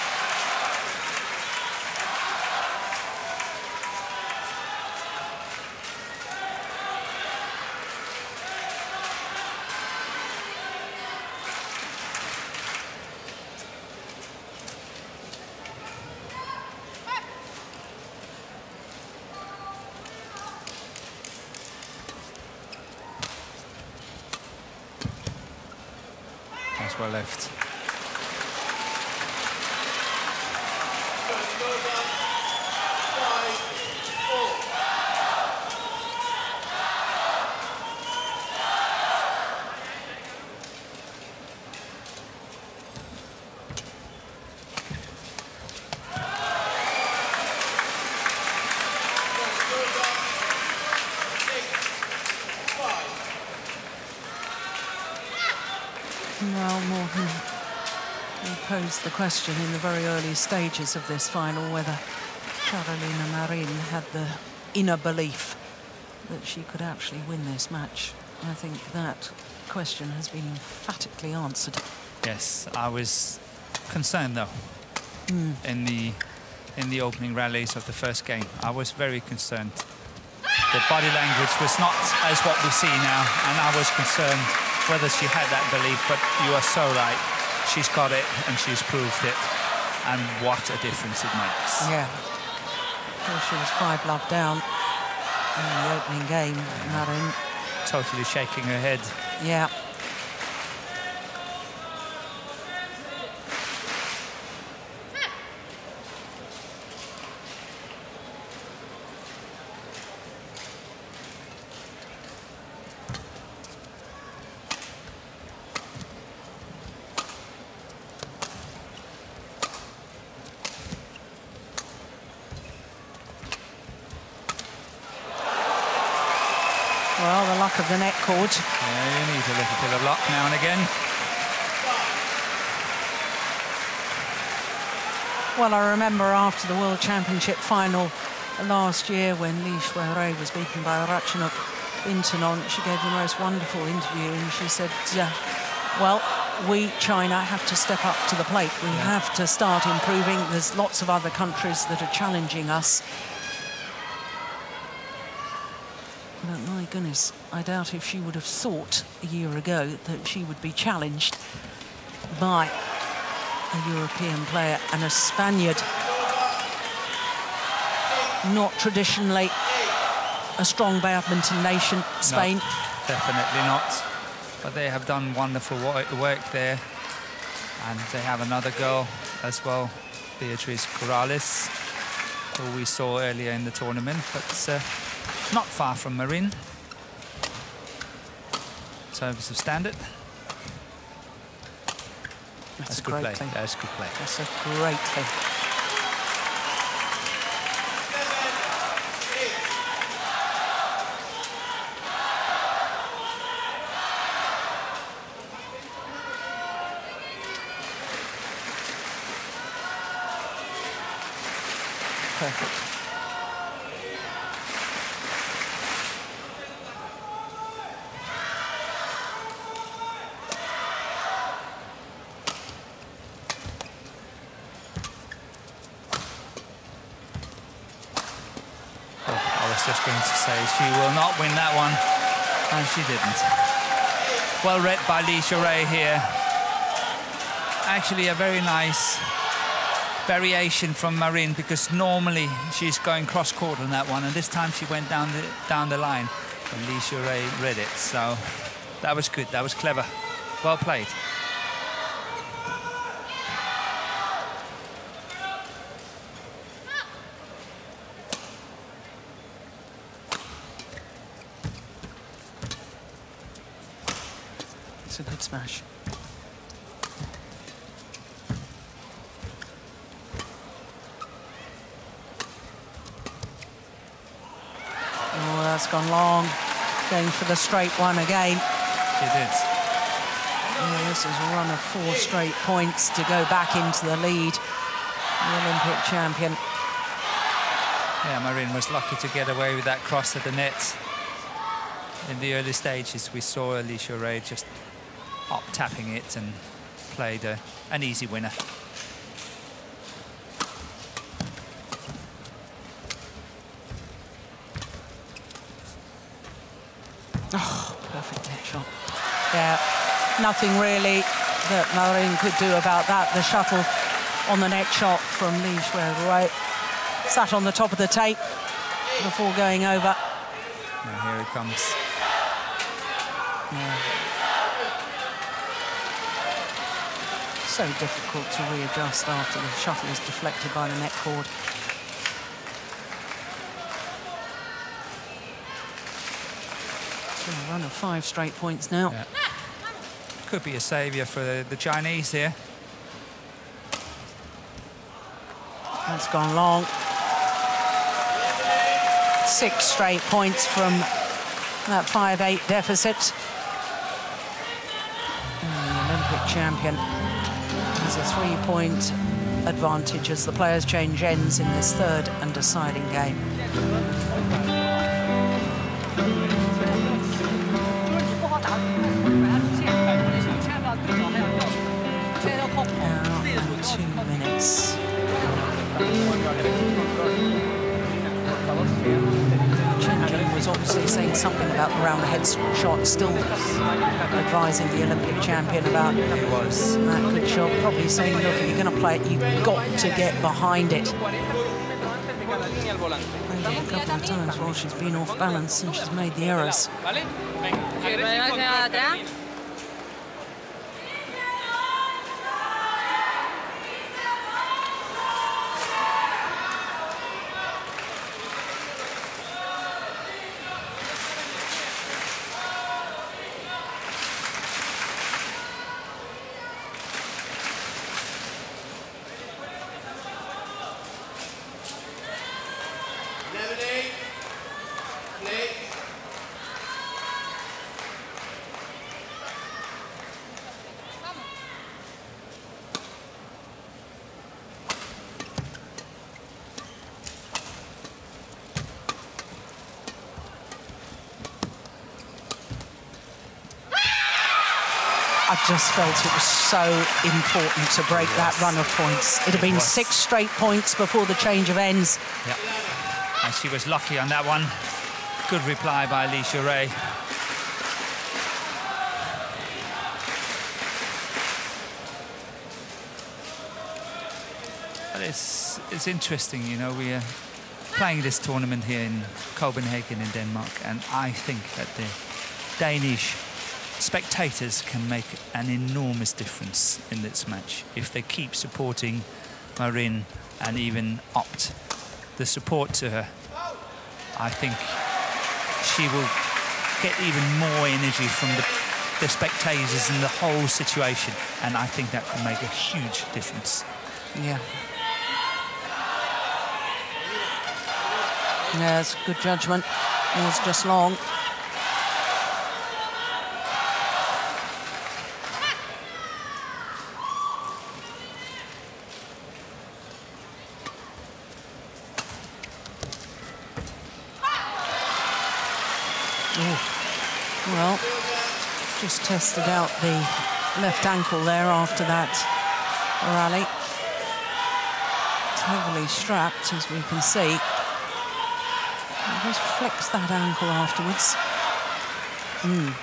Speaker 2: That's well left.
Speaker 1: Well, Morgan, we posed the question in the very early stages of this final whether Carolina Marin had the inner belief that she could actually win this match. I think that question has been emphatically answered.
Speaker 2: Yes, I was concerned though
Speaker 1: Mm.
Speaker 2: in the in the opening rallies of the first game. I was very concerned. the body language was not as what we see now, and I was concerned whether she had that belief, but you are so right. She's got it, and she's proved it, and what a difference it makes.
Speaker 1: Yeah. Well, she was five love down in the opening game, Marin.
Speaker 2: Totally shaking her head.
Speaker 1: Yeah. Well, the luck of the net cord.
Speaker 2: Yeah, you need a little bit of luck now and again.
Speaker 1: Well, I remember after the World Championship final last year when Li Xuerui was beaten by Ratchanok Intanon, she gave the most wonderful interview, and she said, uh, well, we, China, have to step up to the plate. We
Speaker 2: Yeah.
Speaker 1: have to start improving. There's lots of other countries that are challenging us. But my goodness, I doubt if she would have thought a year ago that she would be challenged by a European player and a Spaniard. Not traditionally a strong badminton nation, Spain.
Speaker 2: No, definitely not. But they have done wonderful work there. And they have another girl as well, Beatriz Corrales, who we saw earlier in the tournament, but uh, not far from Marin. Service of standard.
Speaker 1: That's,
Speaker 2: That's
Speaker 1: a
Speaker 2: good
Speaker 1: great
Speaker 2: play.
Speaker 1: thing.
Speaker 2: That's good play.
Speaker 1: That's a great thing. Perfect.
Speaker 2: Just going to say she will not win that one, and she didn't. Well read by Li Xuerui here. Actually a very nice variation from Marin, because normally she's going cross court on that one, and this time she went down the down the line, and Li Xuerui read it. So that was good, that was clever, well played.
Speaker 1: It's a good smash. Oh, that's gone long. Going for the straight one again.
Speaker 2: She did.
Speaker 1: Yeah, this is a run of four straight points to go back into the lead. The Olympic champion.
Speaker 2: Yeah, Marin was lucky to get away with that cross at the net. In the early stages, we saw Li Xuerui just up tapping it and played a, an easy winner.
Speaker 1: Oh, perfect net shot. Yeah, nothing really that Marin could do about that. The shuttle on the net shot from Li Xuerui sat on the top of the tape before going over.
Speaker 2: Now here it comes.
Speaker 1: Yeah. So difficult to readjust after the shuttle is deflected by the net cord. So a run of five straight points now.
Speaker 2: Yeah. Could be a saviour for the, the Chinese here.
Speaker 1: That's gone long. Six straight points from that five eight deficit. And the Olympic champion has a three-point advantage as the players change ends in this third and deciding game. Now and two minutes. Chen Jing was was obviously saying something about the round the head shot, still advising the Olympic champion about
Speaker 2: He was.
Speaker 1: that good shot. Probably saying, look, if you're going to play it, you've got to get behind it. Played it a couple of times while she's been off balance and she's made the errors. I just felt it was so important to break yes. that run of points. It had been it six straight points before the change of ends.
Speaker 2: Yeah. And she was lucky on that one. Good reply by Alicia Ray. But it's, it's interesting, you know, we are playing this tournament here in Copenhagen in Denmark, and I think that the Danish spectators can make an enormous difference in this match if they keep supporting Marin and even opt the support to her. I think she will get even more energy from the, the spectators and the whole situation, and I think that can make a huge difference.
Speaker 1: Yeah. Yeah, it's good judgment. It was just long. Well, just tested out the left ankle there after that rally. It's heavily strapped, as we can see. He just flexed that ankle afterwards. Mm.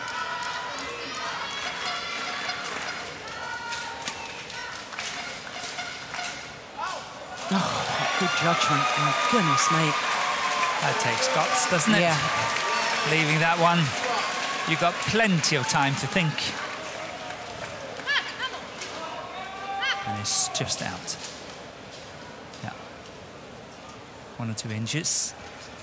Speaker 1: Oh, good judgment. My goodness me.
Speaker 2: That takes guts, doesn't it?
Speaker 1: Yeah.
Speaker 2: Leaving that one, you've got plenty of time to think. And it's just out. Yeah. One or two inches.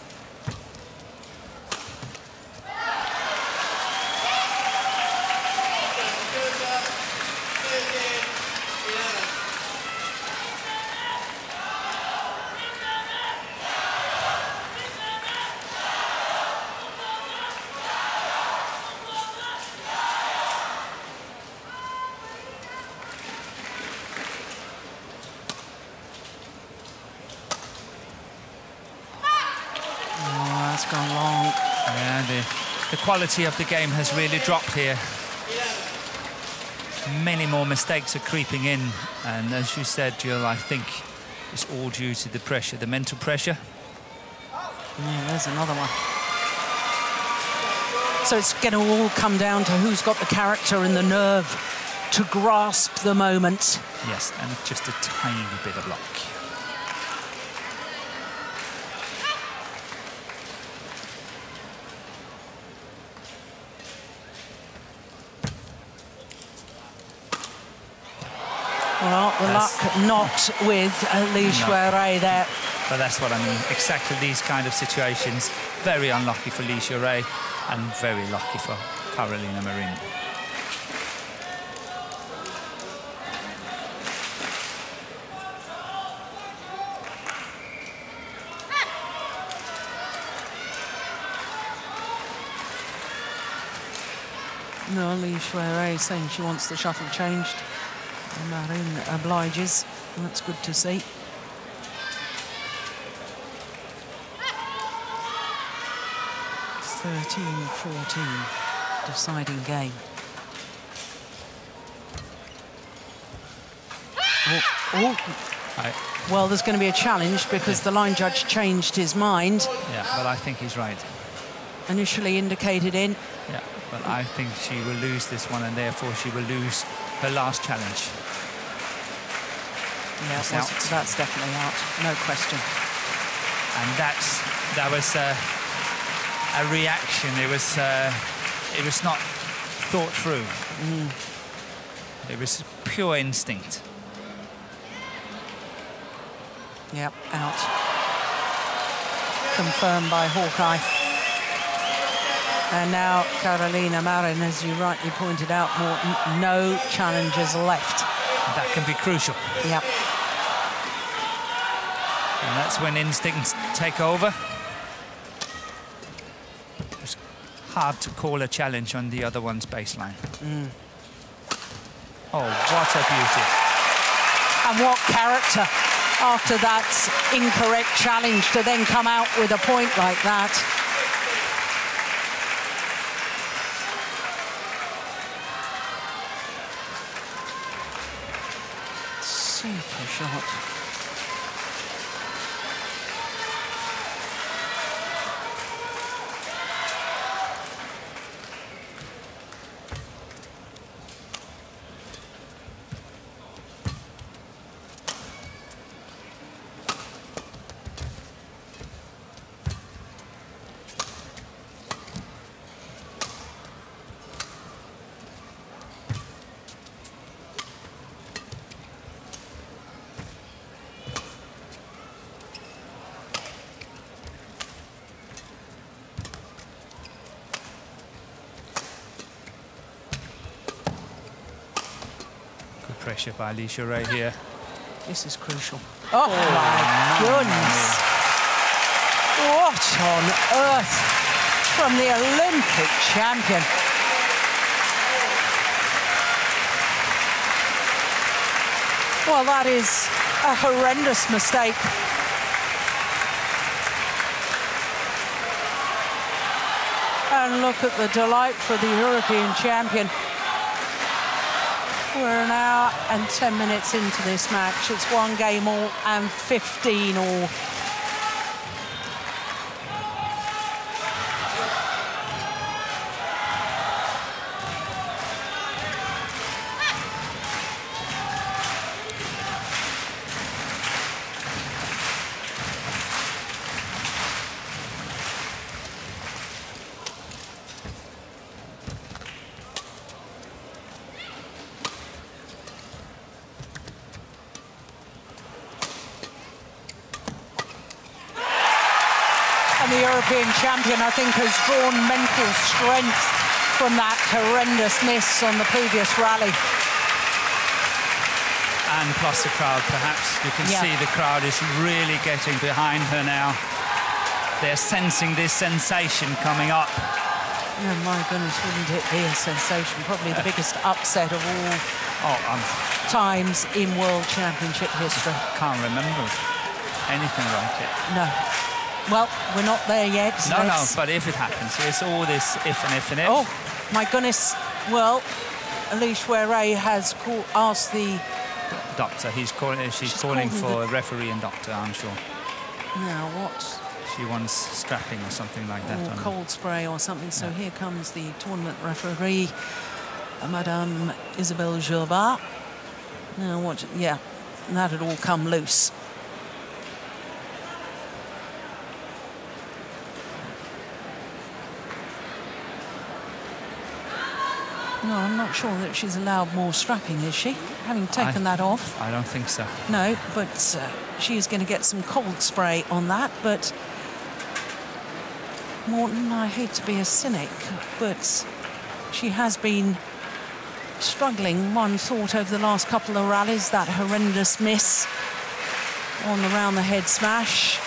Speaker 1: Gone long.
Speaker 2: Yeah, the, the quality of the game has really dropped here. Many more mistakes are creeping in, and as you said, Jill, I think it's all due to the pressure, the mental pressure.
Speaker 1: Yeah, there's another one. So it's going to all come down to who's got the character and the nerve to grasp the moment.
Speaker 2: Yes, and just a tiny bit of luck.
Speaker 1: Well, the
Speaker 2: that's,
Speaker 1: luck not with Li Xuerui there.
Speaker 2: But that's what I mean. Exactly these kind of situations. Very unlucky for Li Xuerui and very lucky for Carolina Marin.
Speaker 1: No, Li Xuerui saying she wants the shuttle changed. And Marin obliges. That's good to see. thirteen fourteen, deciding game. Oh, oh.
Speaker 2: I,
Speaker 1: well, there's going to be a challenge because yeah. the line judge changed his mind.
Speaker 2: Yeah, but I think he's right.
Speaker 1: initially indicated in.
Speaker 2: Yeah, but I think she will lose this one, and therefore she will lose her last challenge.
Speaker 1: Yeah,
Speaker 2: It's
Speaker 1: that's,
Speaker 2: out.
Speaker 1: that's definitely out, no question.
Speaker 2: And that's that was a, a reaction. It was uh, it was not thought through.
Speaker 1: Mm.
Speaker 2: It was pure instinct.
Speaker 1: Yep, out. Confirmed by Hawkeye. And now Carolina Marin, as you rightly pointed out, Morten, no challengers left.
Speaker 2: That can be crucial.
Speaker 1: Yep.
Speaker 2: And that's when instincts take over. It's hard to call a challenge on the other one's baseline.
Speaker 1: Mm.
Speaker 2: Oh, what a beauty.
Speaker 1: And what character after that incorrect challenge to then come out with a point like that. Super shot.
Speaker 2: Pressure by Alicia Ray here.
Speaker 1: This is crucial. Oh, oh my goodness. What on earth from the Olympic champion. Well, that is a horrendous mistake. And look at the delight for the European champion. We're an hour and ten minutes into this match. It's one game all and fifteen all. The European champion, I think, has drawn mental strength from that horrendous miss on the previous rally.
Speaker 2: And plus the crowd, perhaps. You can
Speaker 1: yeah.
Speaker 2: see the crowd is really getting behind her now. They're sensing this sensation coming up.
Speaker 1: Oh, my goodness, wouldn't it be a sensation? Probably the biggest upset of all
Speaker 2: oh, um,
Speaker 1: times in World Championship history.
Speaker 2: Can't remember anything like it.
Speaker 1: No. Well, we're not there yet.
Speaker 2: No,
Speaker 1: Let's...
Speaker 2: no, but if it happens, it's all this if and if and if.
Speaker 1: Oh, my goodness. Well, Alicia Ray has call, asked the...
Speaker 2: Doctor, he's calling, she's, she's calling for a referee and doctor, I'm sure.
Speaker 1: Now, what?
Speaker 2: She wants strapping or something like that.
Speaker 1: Or
Speaker 2: on
Speaker 1: cold spray or something. So
Speaker 2: yeah. Here
Speaker 1: comes the tournament referee, Madame Isabelle Gilbert. Now, what? Yeah, that had all come loose. No, I'm not sure that she's allowed more strapping, is she? Having taken
Speaker 2: I,
Speaker 1: that off.
Speaker 2: I don't think so.
Speaker 1: No, but uh, she's going to get some cold spray on that. But Morten, I hate to be a cynic, but she has been struggling, one thought, over the last couple of rallies. That horrendous miss on the round the head smash.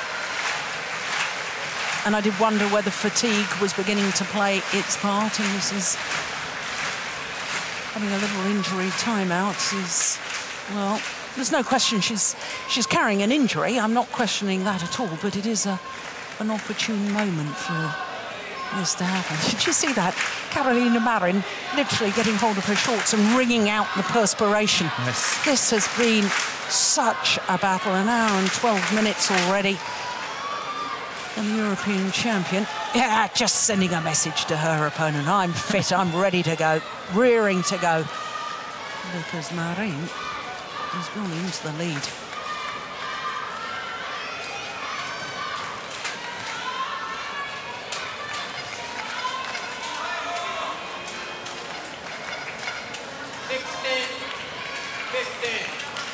Speaker 1: And I did wonder whether fatigue was beginning to play its part, and this is having a little injury timeout is, well, there's no question she's she's carrying an injury. I'm not questioning that at all, but it is a an opportune moment for this to happen. Did you see that? Carolina Marin literally getting hold of her shorts and wringing out the perspiration.
Speaker 2: Yes.
Speaker 1: This has been such a battle, an hour and twelve minutes already. And the European champion Yeah, just sending a message to her opponent. I'm fit, I'm ready to go, rearing to go. Because Marin has gone into the lead.
Speaker 3: sixteen fifteen.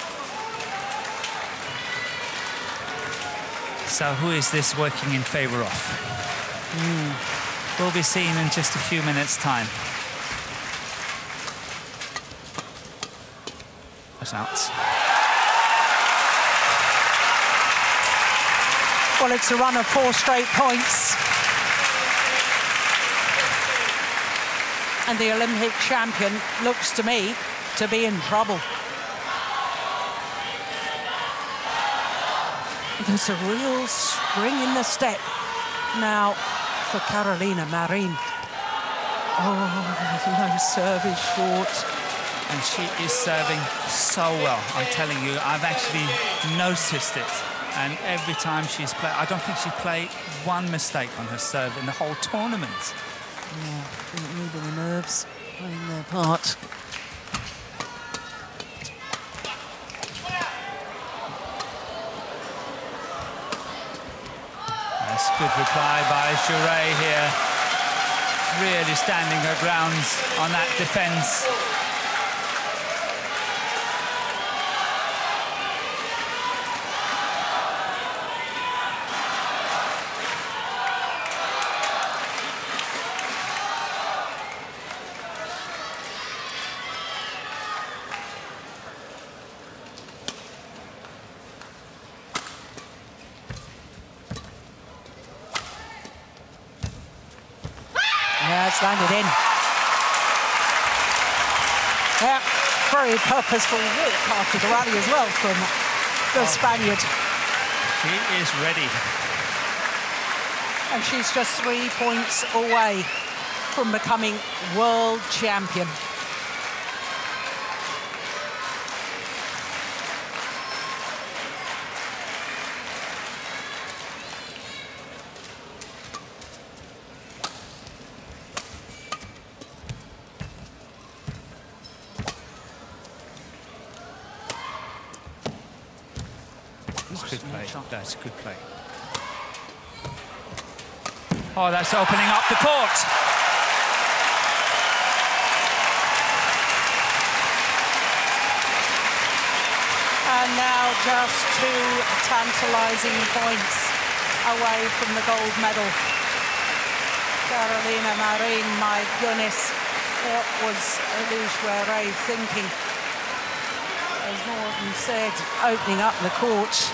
Speaker 2: So who is this working in favour of? Mm. We'll be seeing in just a few minutes' time. That's out.
Speaker 1: Well, it's a run of four straight points. And the Olympic champion looks to me to be in trouble. There's a real spring in the step now for Carolina Marin. Oh, no serve is short.
Speaker 2: And she is serving so well, I'm telling you. I've actually noticed it. And every time she's played, I don't think she played one mistake on her serve in the whole tournament.
Speaker 1: Yeah, I think maybe the nerves playing their part.
Speaker 2: That's good reply by Jouret here. Really standing her grounds on that defence.
Speaker 1: Yeah, it's landed in. Yeah, very purposeful walk after the rally as well from the Spaniard.
Speaker 2: She is ready.
Speaker 1: And she's just three points away from becoming world champion.
Speaker 2: Good play. That's good play. Oh, that's opening up the court.
Speaker 1: And now just two tantalising points away from the gold medal. Carolina Marin, my goodness, what was Alouz Jouret thinking? As Morten said, opening up the court.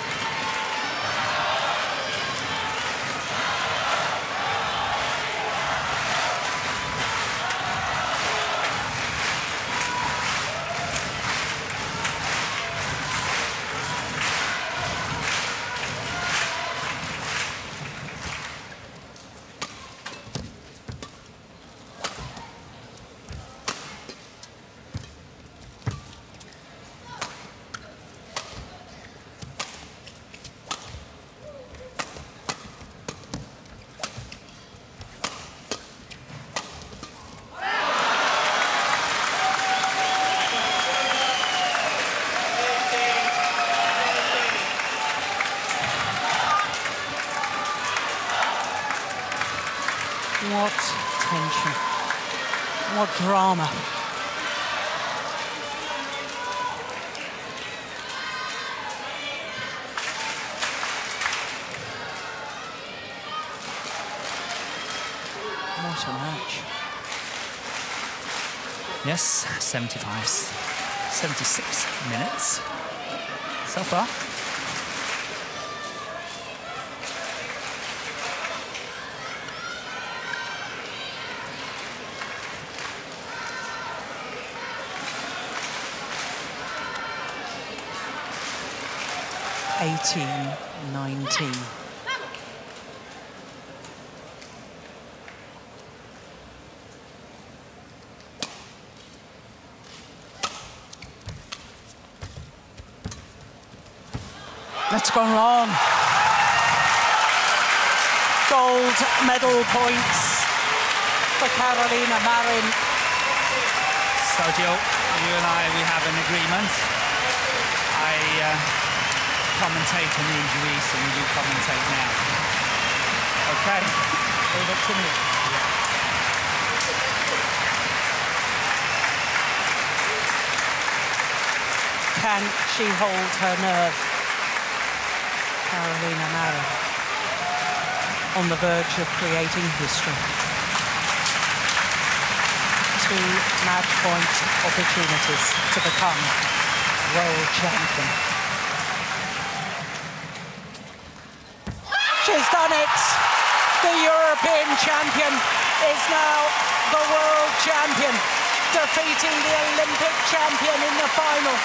Speaker 1: What tension, what drama. What a match.
Speaker 2: Yes, seventy-five, seventy-six minutes so far.
Speaker 1: eighteen nineteen. That's gone wrong.
Speaker 4: gold medal points for Carolina Marin.
Speaker 2: So Jill, you and I, we have an agreement. I uh, commentate on injuries and you commentate now. Okay? Leave it to me.
Speaker 4: Can she hold her nerve? Carolina Marin on the verge of creating history. Two match point opportunities to become world champion. She's done it! The European champion is now the world champion, defeating the Olympic champion in the final.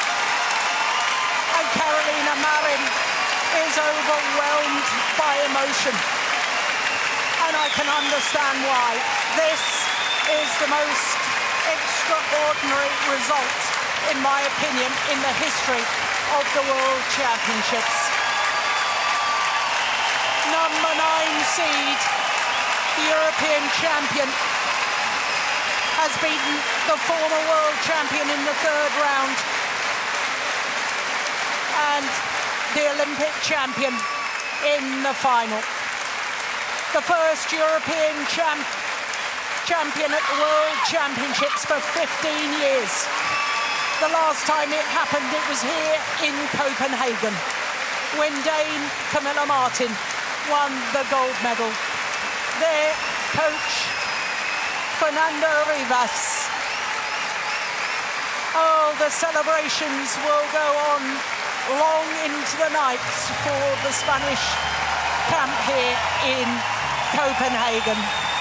Speaker 4: And Carolina Marin is overwhelmed by emotion. And I can understand why. This is the most extraordinary result, in my opinion, in the history of the World Championships. Number nine seed, the European champion, has beaten the former world champion in the third round. And the Olympic champion in the final. The first European champ champion at the World Championships for fifteen years. The last time it happened, it was here in Copenhagen, when Dame Camilla Martin won the gold medal. Their coach, Fernando Rivas. Oh, the celebrations will go on long into the night for the Spanish camp here in Copenhagen.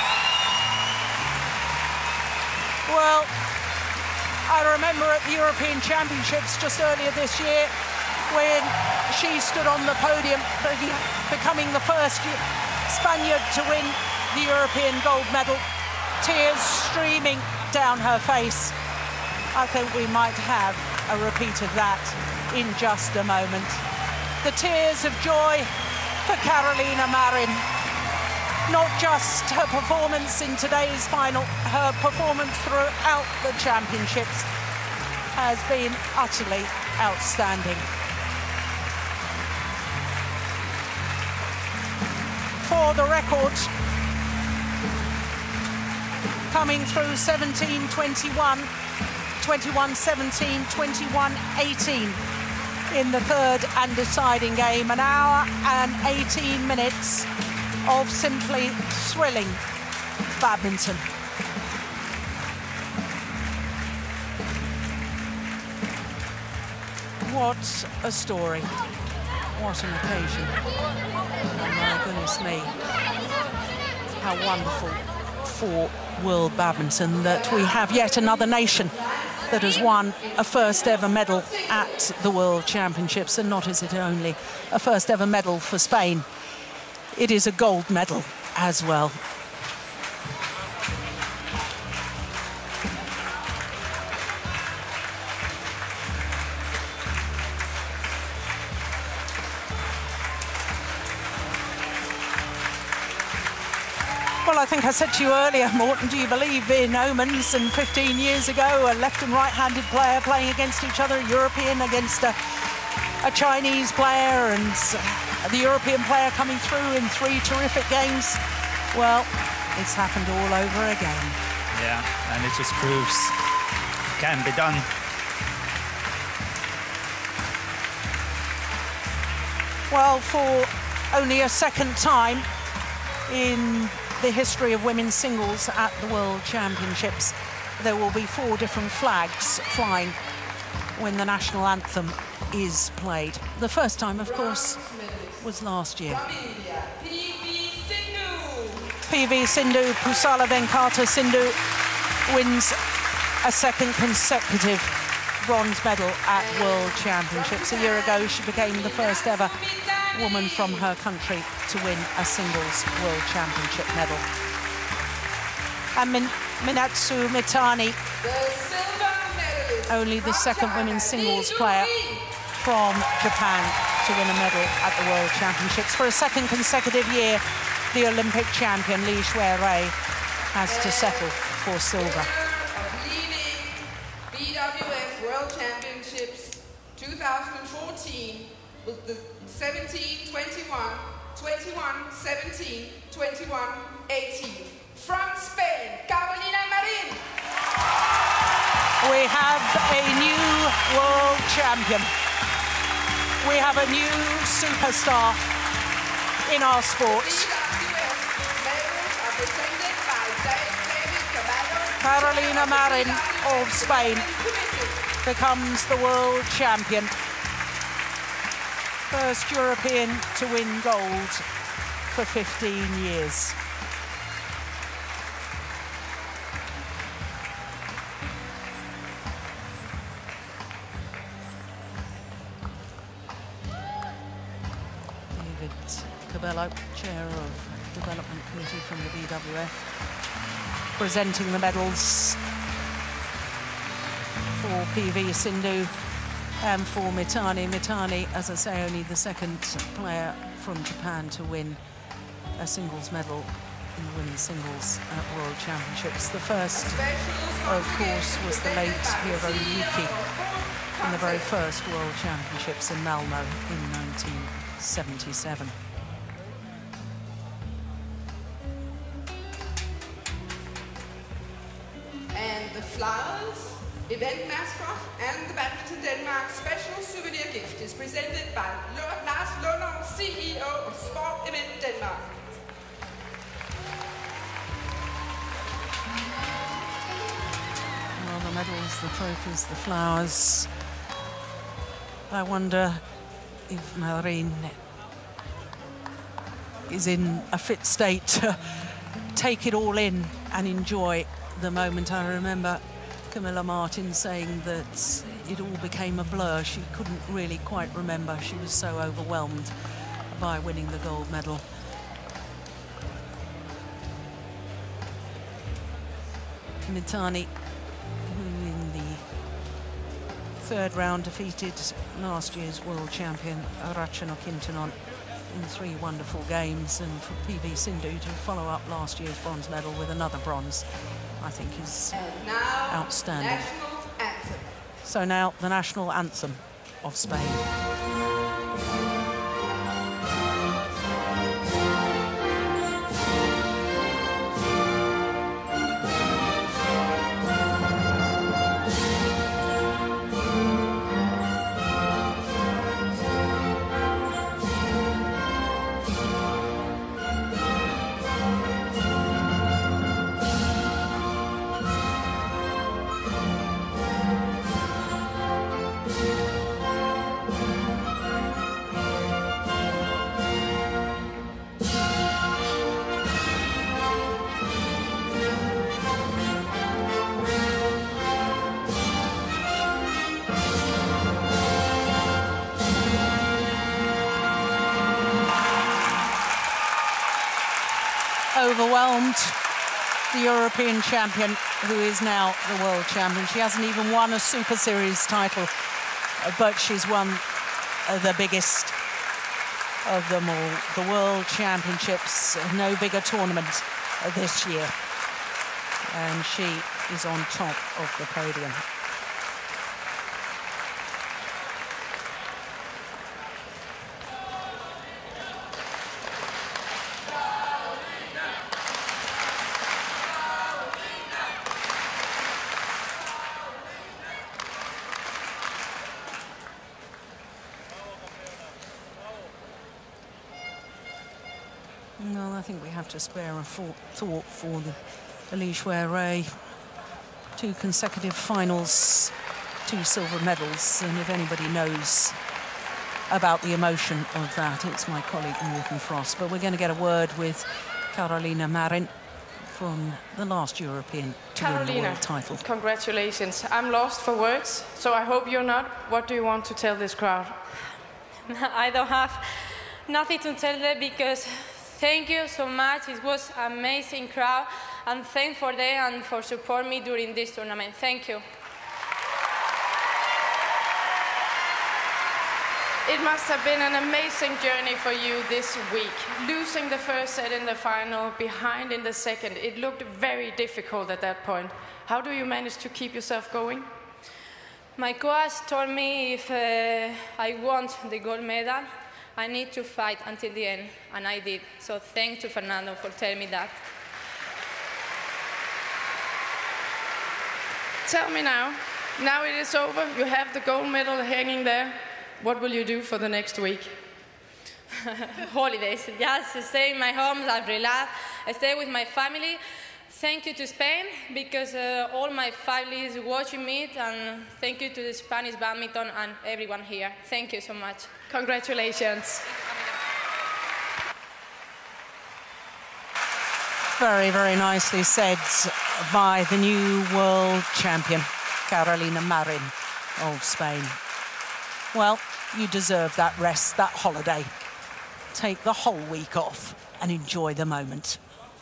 Speaker 4: Well, I remember at the European Championships just earlier this year when she stood on the podium, becoming the first Spaniard to win the European gold medal, tears streaming down her face. I think we might have a repeat of that in just a moment. The tears of joy for Carolina Marin. Not just her performance in today's final, her performance throughout the championships has been utterly outstanding. For the record, coming through seventeen twenty-one, twenty-one seventeen, twenty-one eighteen in the third and deciding game, an hour and eighteen minutes of simply thrilling badminton. What a story. What an occasion. Oh my goodness me. How wonderful for world badminton that we have yet another nation that has won a first ever medal at the World Championships, and not is it only a first ever medal for Spain, it is a gold medal as well. Well, I think I said to you earlier, Morten, do you believe in omens? And fifteen years ago, a left and right-handed player playing against each other, a European against a, a Chinese player, and the European player coming through in three terrific games. Well, it's happened all over again.
Speaker 2: Yeah, and it just proves it can be done.
Speaker 4: Well, for only a second time in the history of women's singles at the World Championships, there will be four different flags flying when the national anthem is played. The first time, of course, was last year. P V Sindhu, Pusala Venkata Sindhu, wins a second consecutive bronze medal at World Championships. A year ago, she became the first ever woman from her country to win a singles World Championship medal. And Min Minazu Mitani, only the second women's singles player from Japan to win a medal at the World Championships. For a second consecutive year, the Olympic champion, Li Xuerui, has to settle for silver.
Speaker 5: Leading B W F World Championships twenty fourteen with the seventeen twenty-one, twenty-one seventeen, twenty-one eighteen. From Spain, Carolina Marin.
Speaker 4: We have a new world champion. We have a new superstar in our sport. Carolina Marin of Spain becomes the world champion. First European to win gold for fifteen years. David Cabello, Chair of Development Committee from the B W F, presenting the medals for P V Sindhu and for Mitani. Mitani, as I say, only the second player from Japan to win a singles medal in the women's singles at World Championships. The first, of course, was the late Hiro Yuki in the very first World Championships in Malmo in nineteen seventy-seven.
Speaker 5: And the flowers, event mascot, and the Badminton Denmark special souvenir gift is presented by Lars Lundgaard, C E O of Sport Event Denmark.
Speaker 4: Well, the medals, the trophies, the flowers. I wonder if Marin is in a fit state to take it all in and enjoy the moment. I remember Camilla Martin saying that it all became a blur. She couldn't really quite remember. She was so overwhelmed by winning the gold medal. Mitani, who in the third round defeated last year's world champion Ratchanok Intanon in three wonderful games, and for P V Sindhu to follow up last year's bronze medal with another bronze, I think is
Speaker 5: And now,
Speaker 4: outstanding.
Speaker 5: national anthem.
Speaker 4: So now the national anthem of Spain. Overwhelmed, the European champion, who is now the world champion. She hasn't even won a Super Series title, but she's won the biggest of them all, the World Championships. No bigger tournament this year, and she is on top of the podium. No, I think we have to spare a thought for the Li Xuerui. Two consecutive finals, two silver medals, and if anybody knows about the emotion of that, it's my colleague Morten Frost. But we're going to get a word with Carolina Marin from the last European to win the world title.
Speaker 6: Congratulations. I'm lost for words, so I hope you're not. What do you want to tell this crowd?
Speaker 7: I don't have nothing to tell them, because thank you so much. It was an amazing crowd, and thanks for them and for supporting me during this tournament. Thank you.
Speaker 6: It must have been an amazing journey for you this week. Losing the first set in the final, behind in the second, it looked very difficult at that point. How do you manage to keep yourself going?
Speaker 7: My coach told me if uh, I want the gold medal, I need to fight until the end, and I did. So thanks to Fernando for telling me that.
Speaker 6: Tell me now, now it is over, you have the gold medal hanging there. What will you do for the next week?
Speaker 7: Holidays, just stay in my home and relax, stay with my family. Thank you to Spain, because uh, all my family is watching me, and thank you to the Spanish badminton and everyone here. Thank you so much.
Speaker 6: Congratulations.
Speaker 4: Very, very nicely said by the new world champion, Carolina Marin of Spain. Well, you deserve that rest, that holiday. Take the whole week off and enjoy the moment.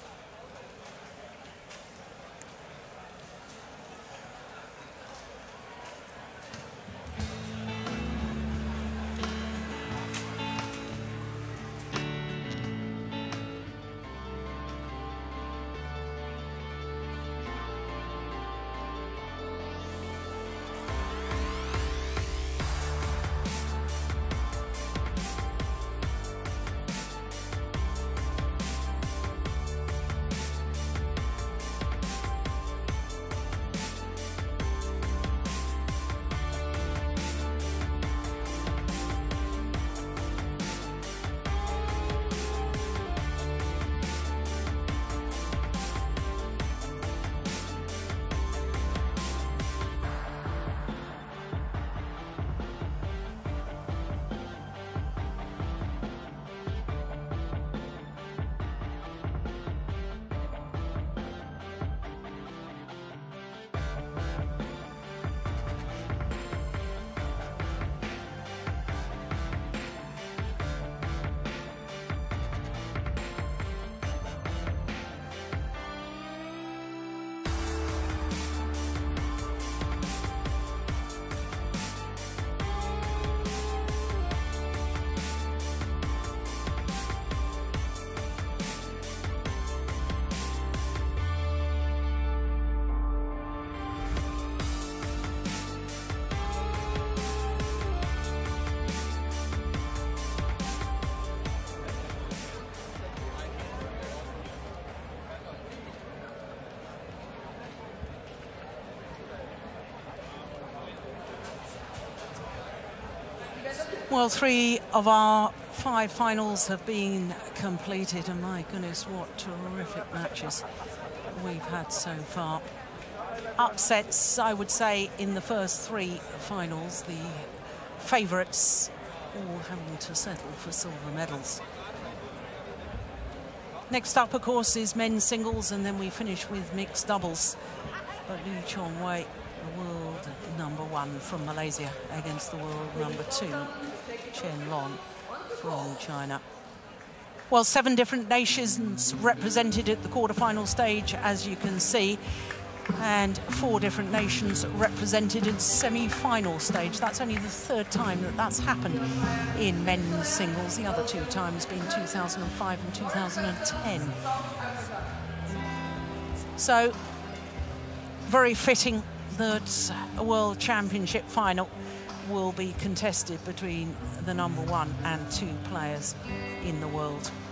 Speaker 4: Well, three of our five finals have been completed, and my goodness, what terrific matches we've had so far. Upsets, I would say, in the first three finals, the favourites all having to settle for silver medals. Next up, of course, is men's singles, and then we finish with mixed doubles. But Liu Chongwei, the world number one from Malaysia, against the world number two, Chen Long from China. Well, seven different nations represented at the quarterfinal stage, as you can see, and four different nations represented in semi-final stage. That's only the third time that that's happened in men's singles. The other two times being two thousand five and two thousand ten. So, very fitting that a World Championship final will be contested between the number one and two players in the world.